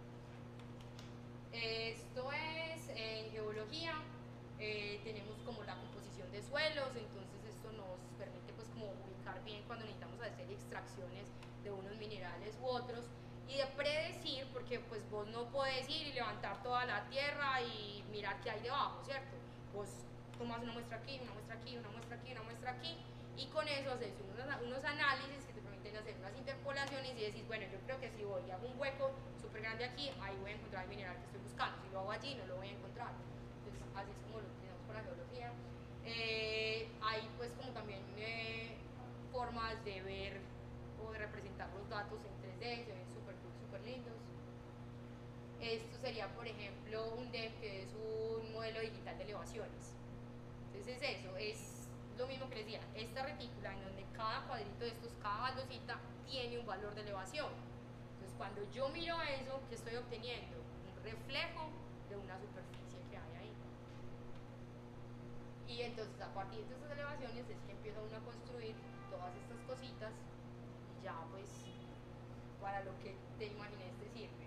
Speaker 2: Esto es en geología, tenemos como la composición de suelos, entonces esto nos permite pues como ubicar bien cuando necesitamos hacer extracciones de unos minerales u otros, y de predecir, porque pues vos no podés ir y levantar toda la tierra y mirar qué hay debajo, ¿cierto? Vos tomas una muestra aquí, una muestra aquí, una muestra aquí, una muestra aquí, y con eso haces unos análisis que te permiten hacer unas interpolaciones y decís, bueno, yo creo que si voy y hago un hueco súper grande aquí, ahí voy a encontrar el mineral que estoy buscando. Si lo hago allí, no lo voy a encontrar. Entonces, así es como lo utilizamos para la geología. Hay pues como también formas de ver o de representar los datos en 3D, se ven súper lindos. Esto sería, por ejemplo, un DEM, que es un modelo digital de elevaciones. Entonces es eso, es lo mismo que les decía, esta retícula en donde cada cuadrito de estos, cada baldosita tiene un valor de elevación. Entonces cuando yo miro eso, ¿qué estoy obteniendo? Un reflejo de una superficie que hay ahí. Y entonces a partir de estas elevaciones es que empieza uno a construir todas estas cositas, y ya pues para lo que te imagines te sirve.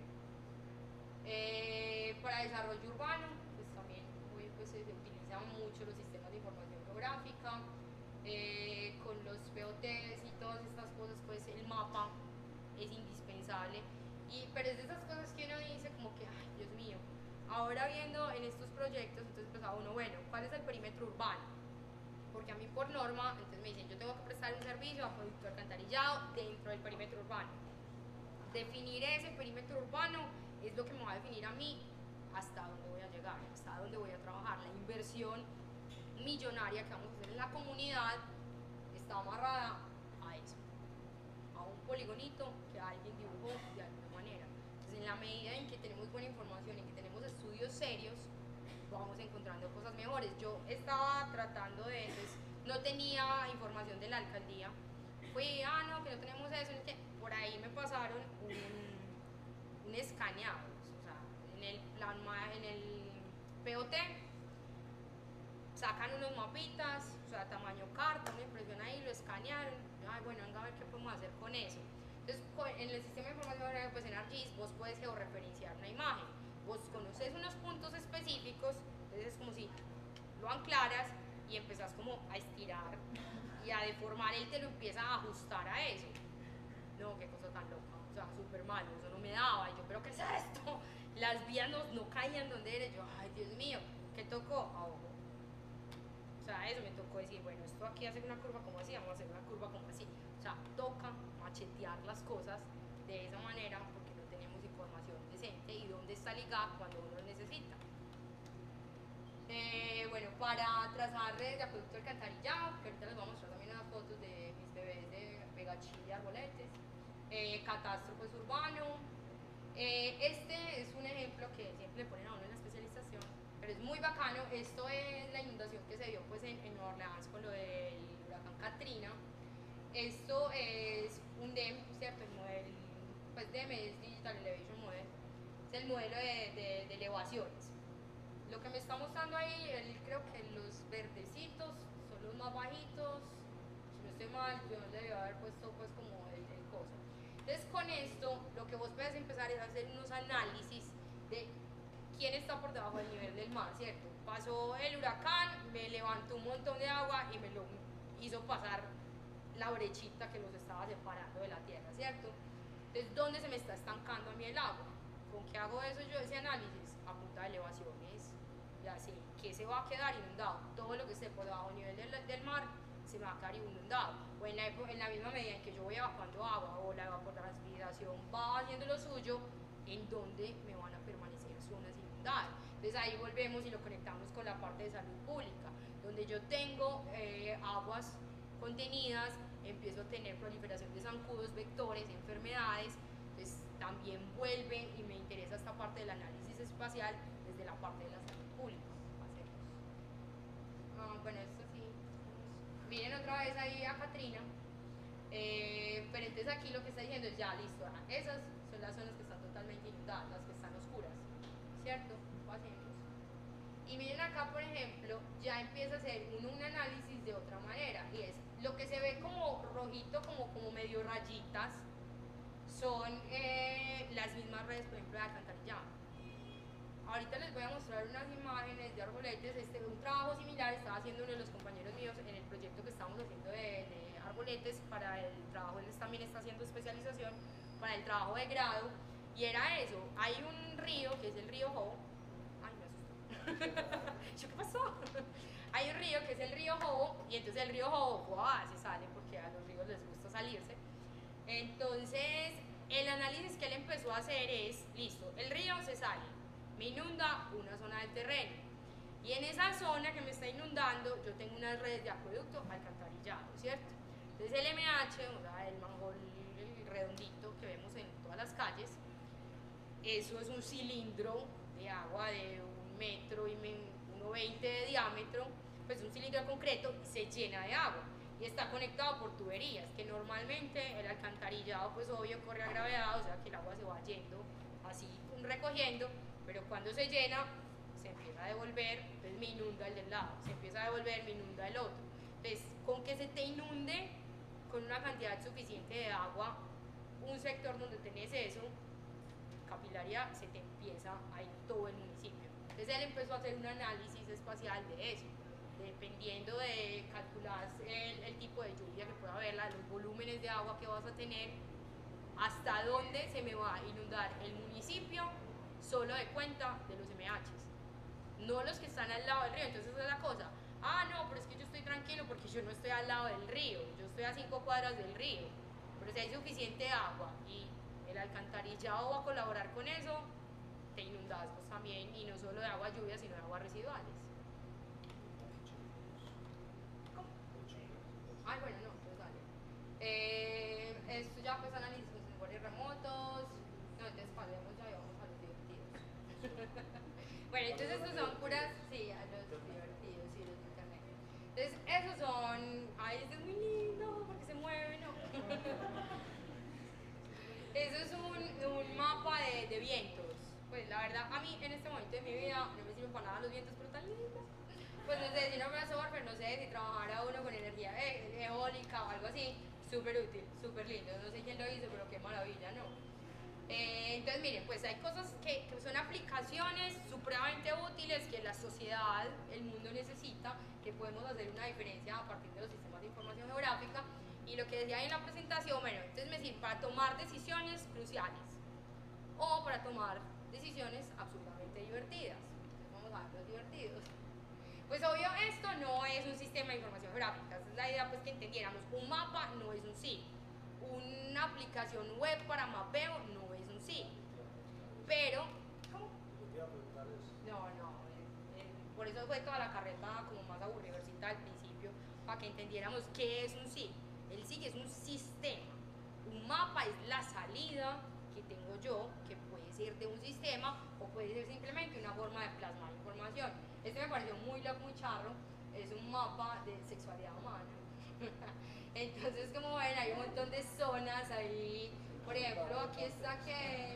Speaker 2: Para desarrollo urbano, pues también hoy pues, se utilizan mucho los sistemas de información geográfica, con los POTs y todas estas cosas, pues el mapa es indispensable. Pero es de esas cosas que uno dice como que, ay, Dios mío, ahora viendo en estos proyectos, entonces pensaba uno, bueno, ¿cuál es el perímetro urbano? Porque a mí por norma, entonces me dicen, yo tengo que prestar un servicio a acueducto alcantarillado dentro del perímetro urbano. Definir ese perímetro urbano es lo que me va a definir a mí hasta dónde voy a llegar, hasta dónde voy a trabajar. La inversión millonaria que vamos a hacer en la comunidad está amarrada a eso, a un poligonito que alguien dibujó de alguna manera. Entonces, en la medida en que tenemos buena información, en que tenemos estudios serios, vamos encontrando cosas mejores. Yo estaba tratando de, entonces, no tenía información de la alcaldía. Fui, no, que no tenemos eso, que por ahí me pasaron un escaneado, o sea, en el plan, en el POT sacan unos mapitas, o sea, tamaño carta, una impresión ahí, lo escanearon. Ay, bueno, venga a ver qué podemos hacer con eso. Entonces, en el sistema de información, pues en ArcGIS, vos puedes georreferenciar una imagen. Vos conoces unos puntos específicos, entonces es como si lo anclaras y empezás como a estirar y a deformar, él te lo empieza a ajustar a eso. No, qué cosa tan loca, o sea, súper malo, eso no me daba. Y yo, ¿pero qué es esto? Las vías no caían donde eres. Yo, ay, Dios mío, ¿qué tocó? A ojo. O sea, eso me tocó decir, bueno, esto aquí hace una curva como así, vamos a hacer una curva como así. O sea, toca machetear las cosas de esa manera porque no tenemos información decente y dónde está el IGAP cuando uno lo necesita. Bueno, para trazar redes de acueducto alcantarillado, que ahorita les voy a mostrar también unas fotos de mis bebés de Vegachí y Arboletes. Catastro pues urbano. Este es un ejemplo que siempre le ponen a uno en la especialización, pero es muy bacano. Esto es la inundación que se dio pues en Nueva Orleans con lo del huracán Katrina. Esto es un DEM, ¿cierto? El modelo, pues DEM es Digital Elevation Model, es el modelo de elevaciones. Lo que me está mostrando ahí, creo que los verdecitos son los más bajitos, si no estoy mal, yo le debía haber puesto pues como el coso. Entonces con esto, lo que vos puedes empezar es hacer unos análisis de quién está por debajo del nivel del mar, ¿cierto? Pasó el huracán, me levantó un montón de agua y me lo hizo pasar la brechita que los estaba separando de la tierra, ¿cierto? Entonces, ¿dónde se me está estancando a mí el agua? ¿Con qué hago eso yo, ese análisis? A punta de elevaciones, y así, ¿qué se va a quedar inundado? Todo lo que esté por debajo del nivel del mar se me va a quedar inundado. O en la misma medida en que yo voy evacuando agua o la evapotranspiración va haciendo lo suyo, ¿en dónde me van a permanecer zonas inundadas? Entonces ahí volvemos y lo conectamos con la parte de salud pública, donde yo tengo aguas contenidas, empiezo a tener proliferación de zancudos, vectores, enfermedades. Entonces también vuelve y me interesa esta parte del análisis espacial desde la parte de la salud pública. Bueno, esto sí. Miren otra vez ahí a Katrina. Pero entonces aquí lo que está diciendo es ya, listo, esas son las zonas que están totalmente inundadas, las que están oscuras, ¿cierto? Pasemos. Y miren acá, por ejemplo, ya empieza a hacer un análisis de otra manera, y es lo que se ve como rojito, como medio rayitas, son las mismas redes, por ejemplo, de alcantarillado. Ahorita les voy a mostrar unas imágenes de Arboletes. Un trabajo similar estaba haciendo uno de los compañeros míos en el proyecto que estamos haciendo de Arboletes para el trabajo. Él también está haciendo especialización para el trabajo de grado, y era eso. Hay un río que es el río Jobo. Ay, me asustó. ¿Qué pasó? Hay un río que es el río Jobo, y entonces el río Jobo se sale porque a los ríos les gusta salirse. Entonces el análisis que él empezó a hacer es, listo, el río se sale, me inunda una zona del terreno, y en esa zona que me está inundando yo tengo unas redes de acueducto alcantarillado, ¿cierto? Entonces el MH, o sea, el manjol, el redondito que vemos en todas las calles, eso es un cilindro de agua de 1 metro y 1,20 de diámetro, pues un cilindro de concreto, y se llena de agua y está conectado por tuberías, que normalmente el alcantarillado pues obvio corre a gravedad, o sea que el agua se va yendo así recogiendo, pero cuando se llena se empieza a devolver, entonces me inunda el del lado, se empieza a devolver, me inunda el otro. Entonces, con que se te inunde con una cantidad suficiente de agua un sector donde tenés eso, capilaridad, se te empieza a ir todo el municipio. Entonces él empezó a hacer un análisis espacial de eso, dependiendo de calcular el tipo de lluvia que pueda haber, los volúmenes de agua que vas a tener, hasta dónde se me va a inundar el municipio solo de cuenta de los MH. PNHs, no los que están al lado del río. Entonces esa es la cosa. Ah, no, pero es que yo estoy tranquilo porque yo no estoy al lado del río, yo estoy a 5 cuadras del río. Pero si hay suficiente agua y el alcantarillado va a colaborar con eso, te inundas pues también, y no solo de agua lluvia, sino de aguas residuales. ¿Cómo? Ay, bueno, no, pues dale. Esto ya pues análisis con sensores remotos. No, entonces pasemos ya y vamos a los divertidos. Bueno, entonces estos son puras, sí, a los divertidos, sí, los de internet. Entonces esos son, ay, este es muy lindo porque se mueve, ¿no? Eso es un mapa de vientos. Pues la verdad, a mí en este momento de mi vida no me sirven para nada los vientos, pero tan lindos. Pues no sé, si no me va a surfer, no sé, si trabajara uno con energía eólica o algo así, súper útil, súper lindo. No sé quién lo hizo, pero qué maravilla, ¿no? Entonces miren, pues hay cosas que son aplicaciones supremamente útiles que la sociedad, el mundo necesita, que podemos hacer una diferencia a partir de los sistemas de información geográfica. Y lo que decía ahí en la presentación, bueno, entonces me sirve para tomar decisiones cruciales o para tomar decisiones absolutamente divertidas. Entonces vamos a ver los divertidos. Pues obvio, esto no es un sistema de información geográfica, esa es la idea pues que entendiéramos. Un mapa no es un SIG, una aplicación web para mapeo no es un SIG, pero, ¿cómo? No, por eso fue toda la carreta como más aburriversita al principio, para que entendiéramos qué es un SIG. El SIG es un sistema, un mapa es la salida que tengo yo, que puede ser de un sistema o puede ser simplemente una forma de plasmar información. Este me pareció muy charro, es un mapa de sexualidad humana. Entonces, como ven, hay un montón de zonas ahí. Por ejemplo, aquí está que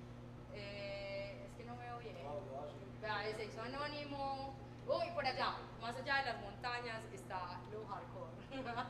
Speaker 2: es que no veo bien. Vea, el sexo anónimo. Uy, por allá, más allá de las montañas, está lo hardcore.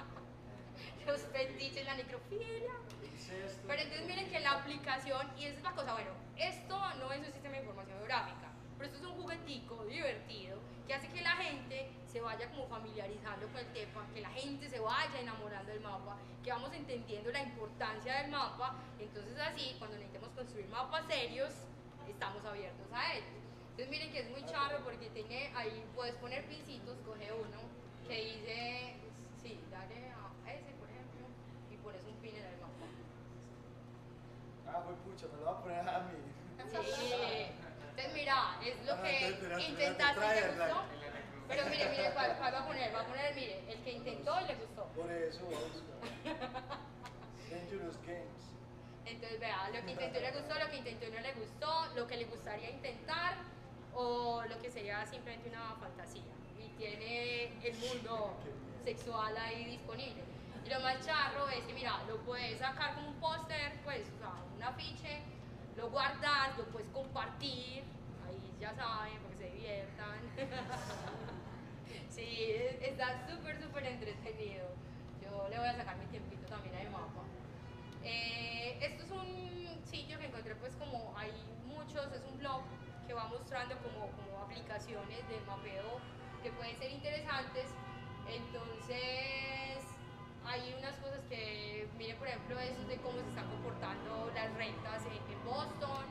Speaker 2: Los fetiches, la necrofilia. Pero entonces miren que la aplicación, y esa es la cosa, bueno, esto no es un sistema de información geográfica, pero esto es un juguetico divertido que hace que la gente se vaya como familiarizando con el tema, que la gente se vaya enamorando del mapa, que vamos entendiendo la importancia del mapa. Entonces así, cuando necesitemos construir mapas serios, estamos abiertos a ellos. Entonces miren que es muy charro porque tiene ahí, puedes poner pincitos, coge uno que dice, sí, dale a ese por ejemplo, y pones un pin en el mapa.
Speaker 1: Ah, fue pucha, me lo va a poner a mí.
Speaker 2: Sí, entonces mira, es lo que intentaste y te gustó. Pero mire, ¿cuál va a poner? Va a poner, mire, el que intentó y le gustó.
Speaker 1: Por eso, voy a buscar. Dangerous Games.
Speaker 2: Entonces vea, lo que intentó y le gustó, lo que intentó y no le gustó, lo que le gustaría intentar o lo que sería simplemente una fantasía. Y tiene el mundo sexual ahí disponible. Y lo más charro es que mira, lo puedes sacar como un póster, pues, o sea, un afiche, lo guardas, lo puedes compartir, ahí ya saben, para que se diviertan. Sí, está súper entretenido. Yo le voy a sacar mi tiempito también a mi mapa. Esto es un sitio que encontré, pues como hay muchos, es un blog que va mostrando como aplicaciones de mapeo que pueden ser interesantes. Entonces hay unas cosas que, miren por ejemplo, eso de cómo se están comportando las rentas en Boston.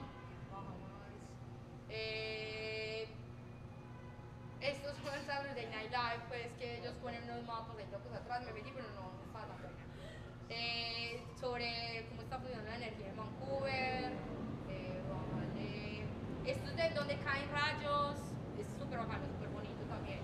Speaker 2: Estos son los Saturday de Night Live, pues que ellos ponen unos mapas de locos atrás, me metí pero no está la pena. Sobre cómo está funcionando la energía en Vancouver, vale. Esto es de donde caen rayos, es súper bacano, súper bonito también.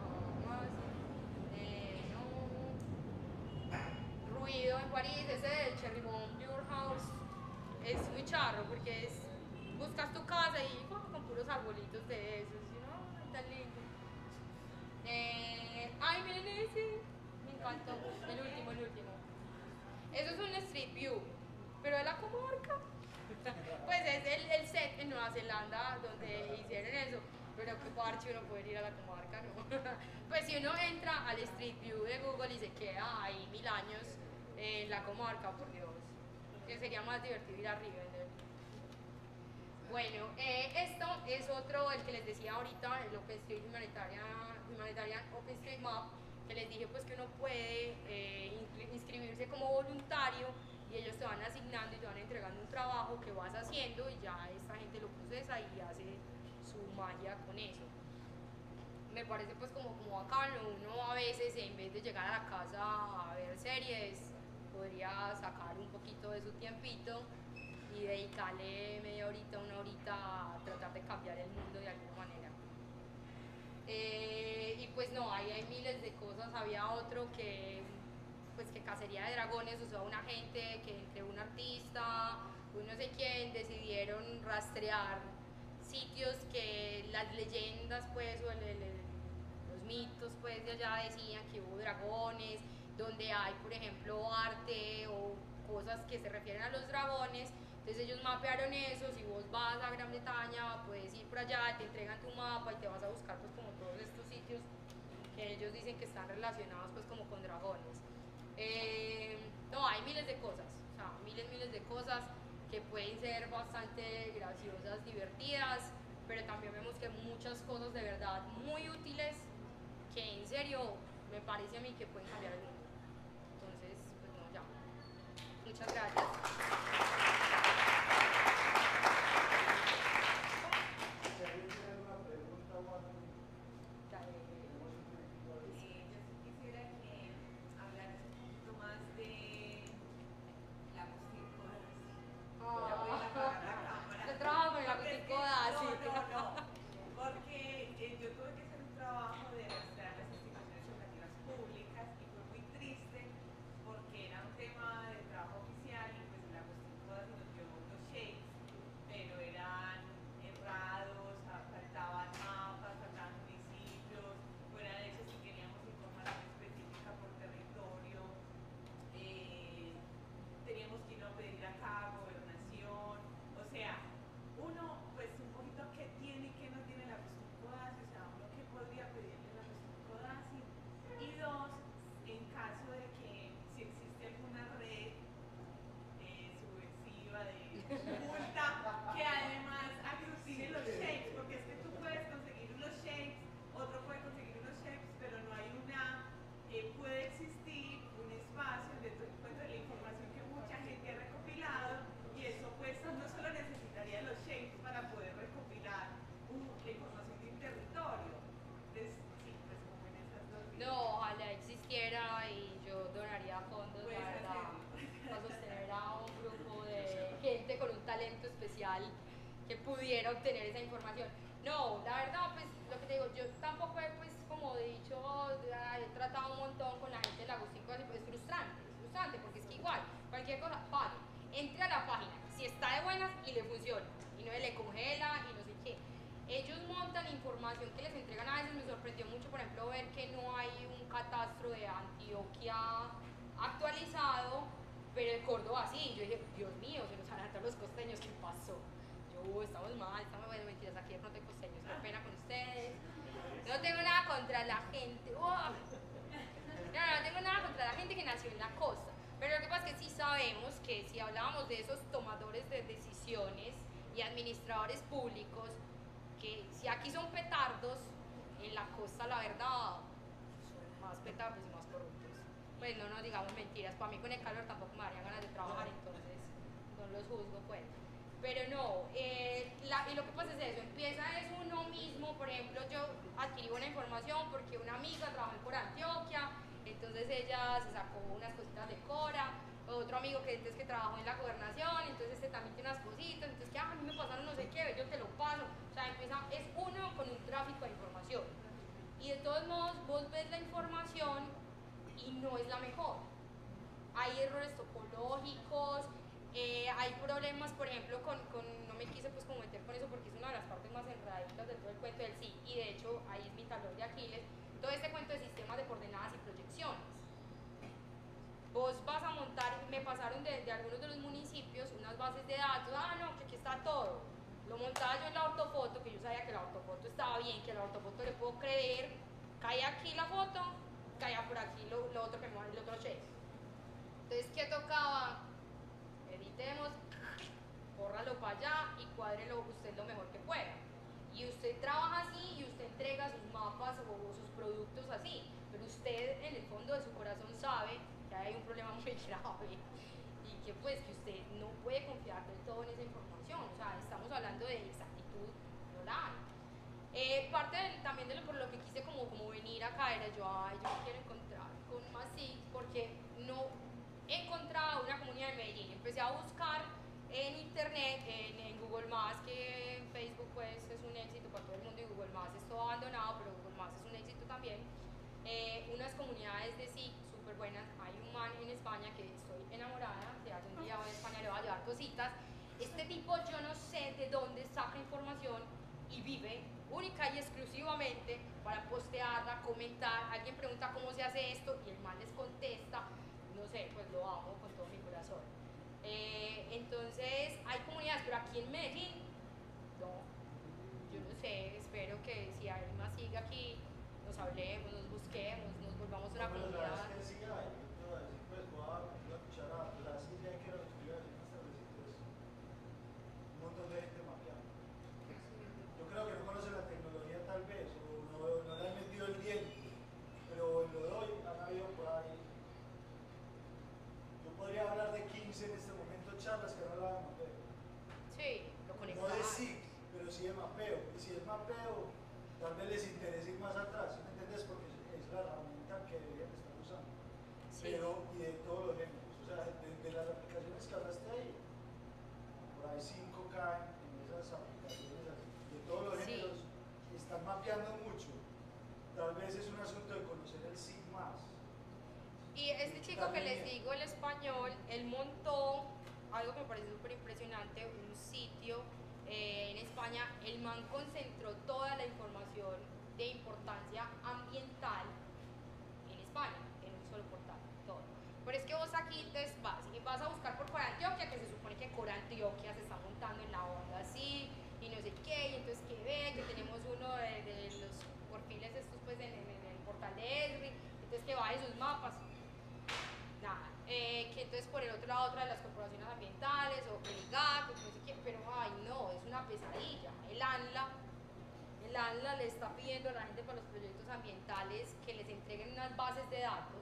Speaker 2: Ruido en París, ese del Cherry Bomb Your House, es muy charro porque buscas tu casa y con puros arbolitos de esos, ¿no? Tan lindo. Ay, miren ese, me encantó, el último. Eso es un Street View, pero de la comarca. Pues es el set en Nueva Zelanda donde hicieron eso, pero qué parche uno poder ir a la comarca, ¿no? Pues si uno entra al Street View de Google y se queda ahí 1000 años en la comarca, por Dios, que sería más divertido ir a Rivendell. Bueno, esto es otro, el que les decía ahorita, el OpenStreet Humanitarian OpenStreetMap, que les dije pues que uno puede inscribirse como voluntario y ellos te van asignando y te van entregando un trabajo que vas haciendo y ya esta gente lo procesa y hace su magia con eso. Me parece pues como bacano, uno a veces en vez de llegar a la casa a ver series, podría sacar un poquito de su tiempito y dedicarle media horita, una horita a tratar de cambiar el mundo de alguna manera. Y pues no, ahí hay miles de cosas. Había otro que, pues que Cacería de Dragones, o sea, una gente que entre un artista, un no sé quién, decidieron rastrear sitios que las leyendas pues o los mitos pues de allá decían que hubo dragones, donde hay por ejemplo arte o cosas que se refieren a los dragones. Entonces ellos mapearon eso. Si vos vas a Gran Bretaña puedes ir por allá, te entregan tu mapa y te vas a buscar pues como todos estos sitios que ellos dicen que están relacionados pues como con dragones. No, hay miles de cosas, o sea, miles de cosas que pueden ser bastante graciosas, divertidas, pero también vemos que muchas cosas de verdad muy útiles que en serio me parece a mí que pueden cambiar el mundo. Entonces, pues no, ya. Muchas gracias.
Speaker 1: Si alguien tiene alguna pregunta o algo,
Speaker 2: Dale.
Speaker 1: tenemos un minutito ahí.
Speaker 4: Yo sí quisiera que hablaras un poquito más de la Agustín Codazzi. Ya voy a apagar la cámara.
Speaker 2: Yo trabajo con el
Speaker 4: Porque es
Speaker 2: Agustín
Speaker 4: que-
Speaker 2: Codazzi.
Speaker 4: No. Porque yo tuve que hacer un trabajo de rastrear las instituciones educativas públicas y fue muy triste porque era un tema de trabajo oficial y pues el Agustín Codazzi nos dio unos shapes, pero eran errados, faltaban mapas, faltaban municipios, fuera de eso si queríamos información específica por territorio, teníamos que ir a pedir acá, gobernación, o sea, uno, pues un poquito qué tiene y qué no tiene la Agustín Codazzi, o sea, uno qué podría pedirle a la Agustín Codazzi, y dos, en caso de que si existe alguna red subversiva de multa, que además aglutine los shapes, porque es que tú puedes conseguir unos shapes, otro puede conseguir unos shapes, pero no hay una, puede existir un espacio donde tú encuentres la información que mucha gente ha recopilado y eso pues no solo necesitaría los shapes para poder recopilar la información de un territorio. Entonces, sí, pues como en esas dos vías.
Speaker 2: No, ojalá existiera y yo donaría fondos,
Speaker 4: Puedes
Speaker 2: la verdad,
Speaker 4: hacerlo.
Speaker 2: para sostener a un grupo de gente con un talento especial que pudiera obtener esa información. No, la verdad, pues lo que te digo, yo tampoco he pues como dicho, he tratado un montón con la gente del Agustín Codazzi, pues es frustrante, porque es que igual, cualquier cosa, vale, entre a la página, si está de buenas y le funciona, y no le congela y no sé qué. Ellos montan información que les entregan. A veces me sorprendió mucho, por ejemplo, ver que no hay un catastro de Antioquia actualizado, pero de Córdoba sí. Yo dije, Dios mío, se nos adelantaron los costeños, ¿qué pasó? Yo, estamos mal, bueno, mentiras, aquí de pronto hay costeños, qué pena con ustedes. No tengo nada contra la gente, no tengo nada contra la gente que nació en la costa, pero lo que pasa es que sí sabemos que si hablábamos de esos tomadores de decisiones y administradores públicos, que si aquí son petardos, en la costa la verdad son más petardos y más corruptos. Pues no nos digamos mentiras, para mí con el calor tampoco me darían ganas de trabajar, entonces no los juzgo pues. Pero no, y lo que pasa es eso, empieza es uno mismo. Por ejemplo, yo adquirí buena información porque una amiga trabajó en Cora Antioquia, entonces ella se sacó unas cositas de Cora, otro amigo que entonces que trabajó en la gobernación, entonces este también tiene unas cositas, entonces que a mí me pasaron no sé qué, yo te lo paso, o sea, empieza, es uno con un tráfico de información. Y de todos modos vos ves la información y no es la mejor. Hay errores topológicos, hay problemas, por ejemplo, no me quise pues como meter con eso porque es una de las partes más enredaditas de todo el cuento del sí, y de hecho ahí es mi talón de Aquiles, todo este cuento de sistemas de coordenadas y proyecciones. Vos vas a montar, me pasaron de algunos de los municipios unas bases de datos, no, que aquí está todo. Lo montaba yo en la ortofoto, que yo sabía que la ortofoto estaba bien, que la ortofoto le puedo creer, cae aquí la foto, caía por aquí lo otro que me el otro shape. Entonces, ¿qué tocaba? Editemos, bórralo para allá y cuádrelo usted lo mejor que pueda. Y usted trabaja así y usted entrega sus mapas o sus productos así, pero usted en el fondo de su corazón sabe que hay un problema muy grave y que pues que usted no puede confiar del todo en esa información. O sea, estamos hablando de exactitud, no la hay. cosa era yo, ay, yo me quiero encontrar con más SIG porque no he encontrado una comunidad en Medellín. Empecé a buscar en internet, en Google Maps, que Facebook pues es un éxito para todo el mundo y Google Maps es todo abandonado, pero Google Maps es un éxito también. Unas comunidades de SIG súper buenas. Hay un man en España que estoy enamorada, que algún día voy a España le voy a llevar cositas. Este tipo yo no sé de dónde saca información y vive única y exclusivamente para postearla, comentar. Alguien pregunta cómo se hace esto y el man les contesta. No sé, pues lo amo con todo mi corazón. Entonces hay comunidades, pero aquí en Medellín, no, yo no sé, espero que si alguien más sigue aquí, nos hablemos, nos busquemos, nos volvamos una comunidad.
Speaker 1: ¿Sabes qué? Sí hay, yo te voy a decir, pues voy a meter la cuchara, pues así ya que lo que estoy haciendo esta vez, pues, un montón de gente mapeando. Yo creo que no conocen la tecnología tal vez, o no le han metido el diente, pero en lo de hoy han habido por ahí. Yo podría hablar de 15 en este momento charlas que no hablan de mapeo.
Speaker 2: Sí, lo
Speaker 1: No
Speaker 2: conectamos.
Speaker 1: de SIG, pero sí de mapeo. Y si es mapeo, tal vez les interese ir más atrás, ¿sí me entiendes? Porque es la herramienta que deberían estar usando.
Speaker 2: Sí.
Speaker 1: Pero, y de todos los géneros, o sea, de las aplicaciones que hablaste ahí, por ahí 5 caen en esas aplicaciones así. De todos los
Speaker 2: Sí.
Speaker 1: géneros, están mapeando mucho. Tal vez es un asunto de conocer el SIG más.
Speaker 2: Y este chico que les digo, el español, él montó algo que me parece súper impresionante, un sitio en España. El man concentró toda la información de importancia ambiental en España, en un solo portal, todo. Pero es que vos aquí te vas y vas a buscar por Cora Antioquia, que se supone que Cora Antioquia se está montando en la onda así, y no sé qué, y entonces que ve, que tenemos uno de los perfiles estos pues en el portal de Esri, entonces que baje sus mapas. Nada, que entonces por el otro lado otra de las corporaciones ambientales o que el GAC, no sé qué, pero ay no, es una pesadilla. El ANLA le está pidiendo a la gente para los proyectos ambientales que les entreguen unas bases de datos,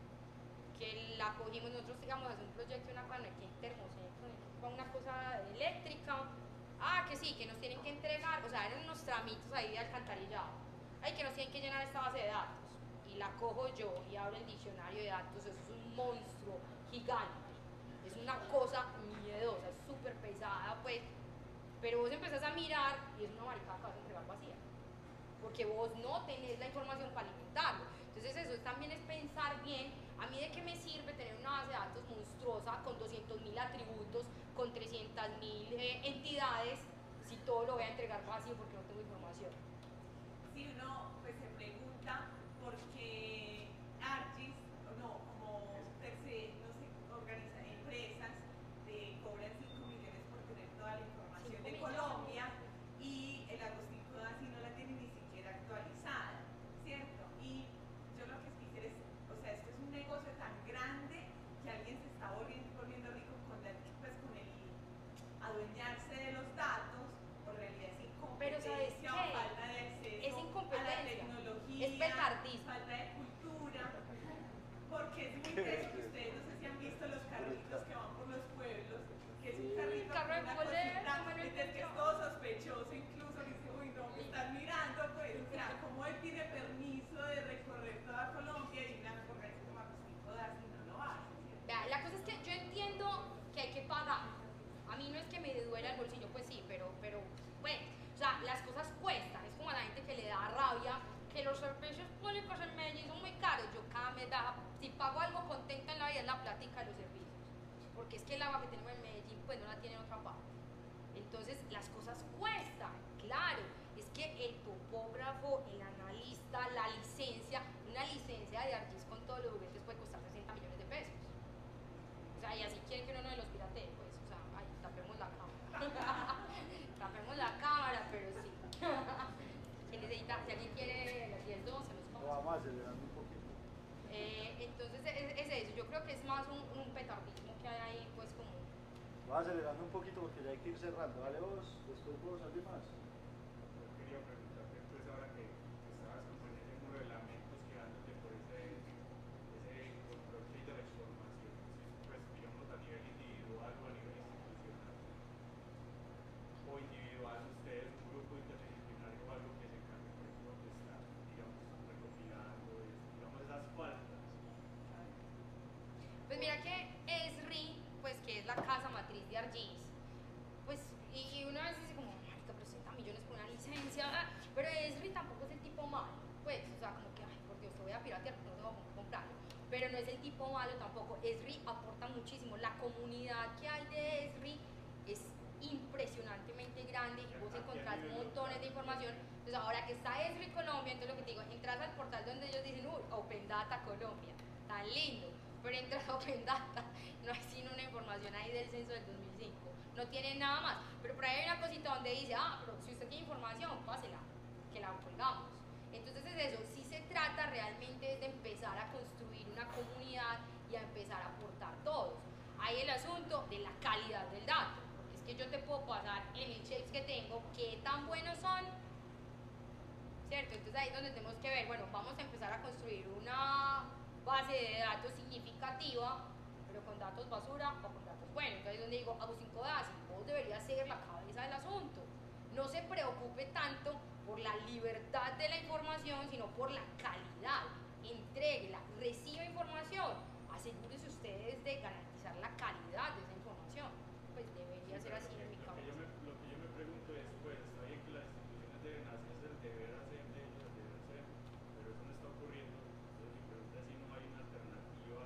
Speaker 2: que la cogimos nosotros, digamos, hacer un proyecto, una cosa aquí en Termocentro, una cosa eléctrica, que sí, que nos tienen que entregar, o sea, eran unos tramitos ahí de alcantarillado, que nos tienen que llenar esta base de datos. Y la cojo yo y abro el diccionario de datos, eso es un monstruo gigante, es una cosa miedosa, es súper pesada, pues, pero vos empezás a mirar y es una maricada que vas a entregar vacía, porque vos no tenés la información para alimentarlo. Entonces eso también es pensar bien, a mí de qué me sirve tener una base de datos monstruosa con 200.000 atributos, con 300.000 entidades, si todo lo voy a entregar vacío porque no tengo información.
Speaker 4: Si uno pues se pregunta por qué Argis, no, como no sé, organiza empresas cobran 5 millones por tener toda la información de Colombia y el Agustín Codazzi no la tiene ni siquiera actualizada, ¿cierto? Y yo lo que quisiera es, o sea, esto es un negocio tan grande que alguien se está volviendo rico con el adueñarse de los datos, por realidad es
Speaker 2: Pero ¿sabes
Speaker 4: incompetencia
Speaker 2: qué?
Speaker 4: o falta de acceso
Speaker 2: Es
Speaker 4: a la
Speaker 2: incompetencia,
Speaker 4: tecnología,
Speaker 2: es petardismo.
Speaker 4: falta de cultura, porque es muy teso que ustedes no sé si han visto los carritos que van por los pueblos, que es un carrito
Speaker 2: carro
Speaker 4: con
Speaker 2: de
Speaker 4: una
Speaker 2: poder,
Speaker 4: cosita,
Speaker 2: como en el
Speaker 4: entonces que es
Speaker 2: centro.
Speaker 4: todo sospechoso, incluso dice, uy no, me están mirando, pues, o sea, como él tiene permiso de recorrer toda Colombia y una organización como Agustín Codazzi no lo hace, ¿cierto?
Speaker 2: Vea, la cosa es que yo entiendo que hay que pagar. A mí no es que me duela el bolsillo, pues sí, pero bueno, o sea, las cosas cuestan. Es como a la gente que le da rabia que los servicios públicos en Medellín son muy caros. Yo cada mes, si pago algo contenta en la vida es la plática de los servicios. Porque es que el agua que tenemos en Medellín pues no la tiene en otra parte. Entonces las cosas cuestan, claro. Es que el topógrafo, el analista, la licencia, una licencia de Argis con todos los juguetes puede costar 60 millones de pesos. O sea, y así quieren que uno no de los piratee, pues, o sea, ay, tapemos la cámara. Tapemos la cámara, pero sí. Si alguien quiere las 10, 12, los
Speaker 1: Lo vamos a acelerar un poquito.
Speaker 2: entonces es eso, yo creo que es más un petardismo que hay ahí, pues como...
Speaker 1: Voy acelerando un poquito porque ya hay que ir cerrando. Dale vos, después vos, alguien más.
Speaker 5: Yo quería preguntarte, pues ahora que estabas como en ese muro de lamentos quedándote por ese control que hay de la información, ¿sí? Pues digamos a nivel individual o a nivel institucional, o individual, ustedes, un grupo interdisciplinario o algo que se encargue, por ejemplo, de estar, digamos, recopilando
Speaker 2: es el tipo malo tampoco. Esri aporta muchísimo. La comunidad que hay de Esri es impresionantemente grande y vos encontrás montones de información. Entonces ahora que está Esri Colombia, entonces lo que te digo, entras al portal donde ellos dicen, Open Data Colombia, tan lindo, pero entras a Open Data, no hay sino una información ahí del censo del 2005, no tiene nada más, pero por ahí hay una cosita donde dice, pero si usted tiene información, pásela, que la colgamos. Entonces es eso, sí se trata realmente de empezar a construir una comunidad y a empezar a aportar todos. Hay el asunto de la calidad del dato, porque es que yo te puedo pasar en el shapes que tengo qué tan buenos son, ¿cierto? Entonces ahí es donde tenemos que ver, bueno, vamos a empezar a construir una base de datos significativa, pero con datos basura o con datos buenos. Entonces ahí es donde digo, Agustín Codazzi, vos deberías ser la cabeza del asunto. No se preocupe tanto por la libertad de la información, sino por la calidad. Entréguela, reciba información, asegúrese ustedes de garantizar la calidad de esa información. Pues debería ser así en mi cabeza.
Speaker 5: Lo que yo me pregunto es, pues está bien que las instituciones deben hacerse el deber hacer de ellos, el deber ser, pero eso no está ocurriendo. Entonces mi pregunta es si no hay una alternativa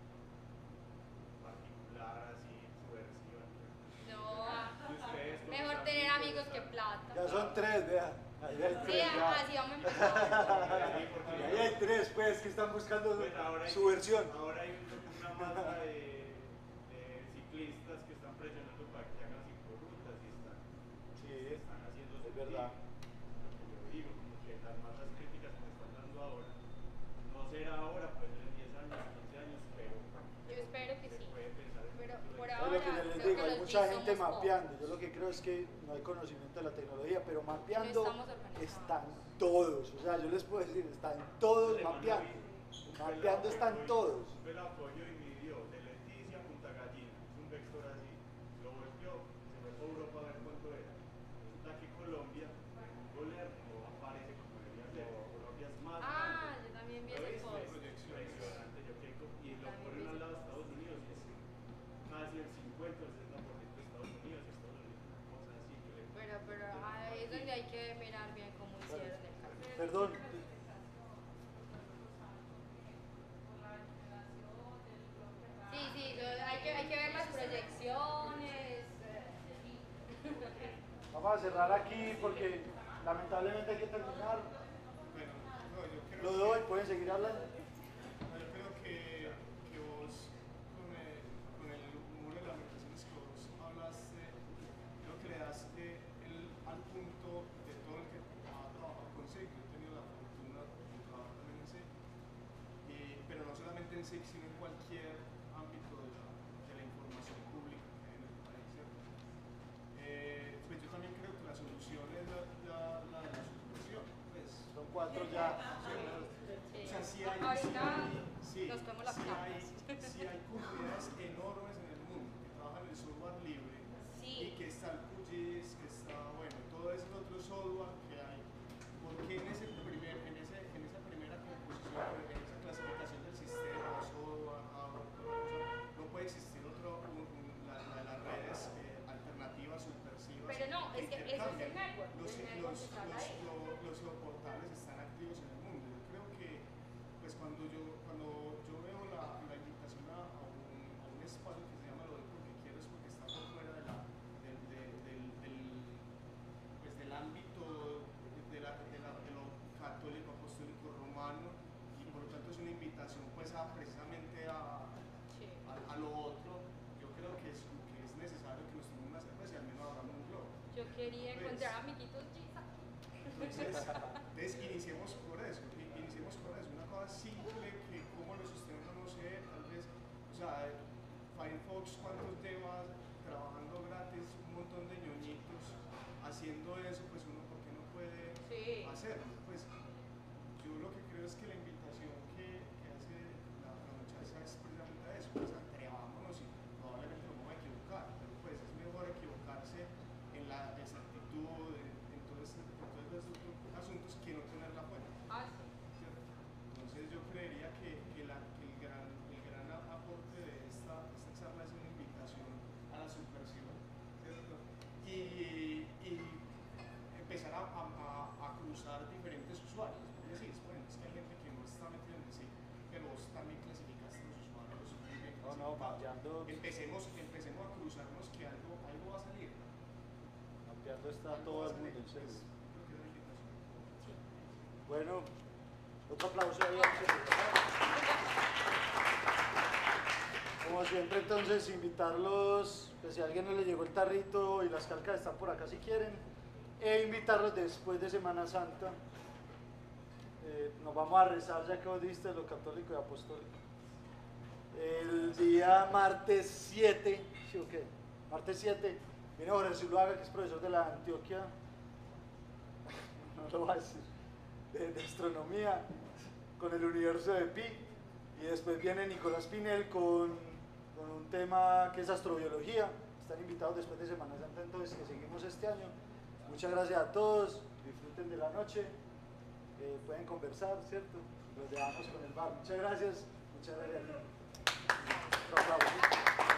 Speaker 5: particular, así, subversiva.
Speaker 2: No,
Speaker 5: Y ustedes con
Speaker 2: mejor
Speaker 5: sus
Speaker 2: tener amigos que
Speaker 5: están-
Speaker 2: plata.
Speaker 1: Ya son tres, vea. Ahí hay
Speaker 2: Sí,
Speaker 1: tres, ya.
Speaker 2: así vamos a empezar.
Speaker 5: Sí, porque
Speaker 1: Ahí hay tres, pues, que están buscando
Speaker 5: pues ahora
Speaker 1: su versión.
Speaker 5: Ahora hay una masa de ciclistas que están presionando para que hagan ciclorrutas y
Speaker 1: Sí,
Speaker 5: están haciendo
Speaker 1: es
Speaker 5: sentir
Speaker 1: verdad.
Speaker 5: lo que yo digo, como que las masas críticas que me están dando ahora, no será ahora, pues en 10 años, 15 años, pero
Speaker 2: Yo espero que
Speaker 5: se
Speaker 2: sí.
Speaker 5: puede pensar en
Speaker 2: Pero
Speaker 5: futuro
Speaker 2: por
Speaker 5: de-
Speaker 1: Es
Speaker 2: ahora
Speaker 1: lo que yo les
Speaker 2: creo
Speaker 1: digo,
Speaker 2: que
Speaker 1: hay
Speaker 2: los
Speaker 1: mucha
Speaker 2: bits
Speaker 1: gente
Speaker 2: somos
Speaker 1: mapeando.
Speaker 2: pocos.
Speaker 1: Yo lo que creo es que no hay conocimiento de la tecnología, pero
Speaker 2: No
Speaker 1: mapeando
Speaker 2: estamos organizados.
Speaker 1: están todos. O sea, yo les puedo decir, están todos mapeando. Mapeando están todos.
Speaker 5: Fue el apoyo y midió de Leticia a Punta Gallina, es un vector así, lo volteó, se fue a Europa a ver cuánto era. Resulta que Colombia, Google Earth no aparece como debería ser, Colombia es más grande.
Speaker 2: Yo también vi
Speaker 5: ¿Lo
Speaker 2: ese
Speaker 5: viste?
Speaker 2: post.
Speaker 5: Impresionante, yo quedé y lo
Speaker 2: También
Speaker 5: ponen
Speaker 2: vi
Speaker 5: al
Speaker 2: ese
Speaker 5: lado de
Speaker 2: post.
Speaker 5: Estados Unidos y es casi el 50 o el 60% de Estados Unidos y Estados Unidos es una cosa así que le...
Speaker 2: Pero ahí es donde hay que mirar bien cómo hicieron el cambio.
Speaker 1: Perdón.
Speaker 2: Sí, hay que ver las proyecciones.
Speaker 1: Vamos a cerrar aquí porque lamentablemente hay que terminar.
Speaker 6: Bueno, no, yo creo
Speaker 1: Lo de hoy, pueden seguir hablando.
Speaker 6: yo creo que vos con el muro de lamentaciones que vos hablaste, creo que le das al punto de todo el que ha trabajado con SIG. Yo he tenido la fortuna de trabajar también en SIG, pero no solamente en SIG, sino en cualquier ámbito de la información pública que hay en el país, ¿cierto? Pues yo también creo que la solución es la de la subversión. Pues,
Speaker 1: Son 4 ya.
Speaker 6: o sea, sí hay,
Speaker 2: Ahorita
Speaker 6: sí,
Speaker 2: nos comemos las
Speaker 6: sí hay,
Speaker 2: caras.
Speaker 6: sí hay comunidades enormes en el mundo que trabajan en software libre
Speaker 2: Sí.
Speaker 6: y que está el QGIS, que está, bueno, todo ese otro software que hay. Porque en esa primera composición, en esa clasificación del sistema, software, hardware, toda la cosa, no puede existir la de las redes alternativas, subversivas?
Speaker 2: Pero no,
Speaker 6: que
Speaker 2: es que eso es
Speaker 6: intercambian.
Speaker 2: el network. El network está ahí.
Speaker 6: Los geoportales están activos en el mundo. Yo creo que pues cuando yo veo la invitación a un espacio que se llama Lo doy porque quiero, es porque está por fuera del ámbito de lo católico, apostólico, romano, y por lo tanto es una invitación pues precisamente
Speaker 2: Sí.
Speaker 6: a lo otro. Yo creo que es necesario que nos tomemos una cerveza y al menos abramos un globo.
Speaker 2: Yo quería
Speaker 6: Pues,
Speaker 2: encontrar amiguitos Gis aquí.
Speaker 6: Entonces iniciemos por eso, una cosa simple que cómo lo sostenemos, no sé, tal vez, o sea, Firefox cuántos lleva trabajando gratis, un montón de ñoñitos haciendo eso, pues uno por qué no puede
Speaker 2: Sí.
Speaker 6: hacerlo. Pues yo lo que creo es que la invitación que hace la muchacha es precisamente a eso, pues atrevámonos y probablemente nos vamos a equivocar, pero pues es mejor equivocarse en la exactitud, en todos esos asuntos que no tener la fuente.
Speaker 2: Sí.
Speaker 6: ¿Cierto? Entonces yo creería que el gran aporte de esta charla es una invitación a la subversión, ¿cierto? Y empezar a cruzar diferentes usuarios. Es decir, bueno, es que hay gente que no está metida en el sitio, pero vos también clasificaste
Speaker 1: ampliando
Speaker 6: empecemos a cruzarnos que algo va a salir.
Speaker 1: está todo el mundo, en serio.
Speaker 6: Creo que es la invitación.
Speaker 1: Bueno, otro aplauso ahí. Como siempre, entonces, invitarlos, pues si a alguien no le llegó el tarrito y las calcas están por acá si quieren, e invitarlos después de Semana Santa. Nos vamos a rezar, ya que vos diste lo católico y apostólico. El día martes 7, ¿sí o qué? Martes 7, viene Jorge Zuluaga, que es profesor de la Antioquia, no lo voy a decir, de astronomía, con el universo de Pi, y después viene Nicolás Pinel con un tema que es astrobiología. Están invitados después de Semana Santa, entonces, que seguimos este año. Muchas gracias a todos, disfruten de la noche, pueden conversar, ¿cierto? Los dejamos con el bar. Muchas gracias. Otro aplauso.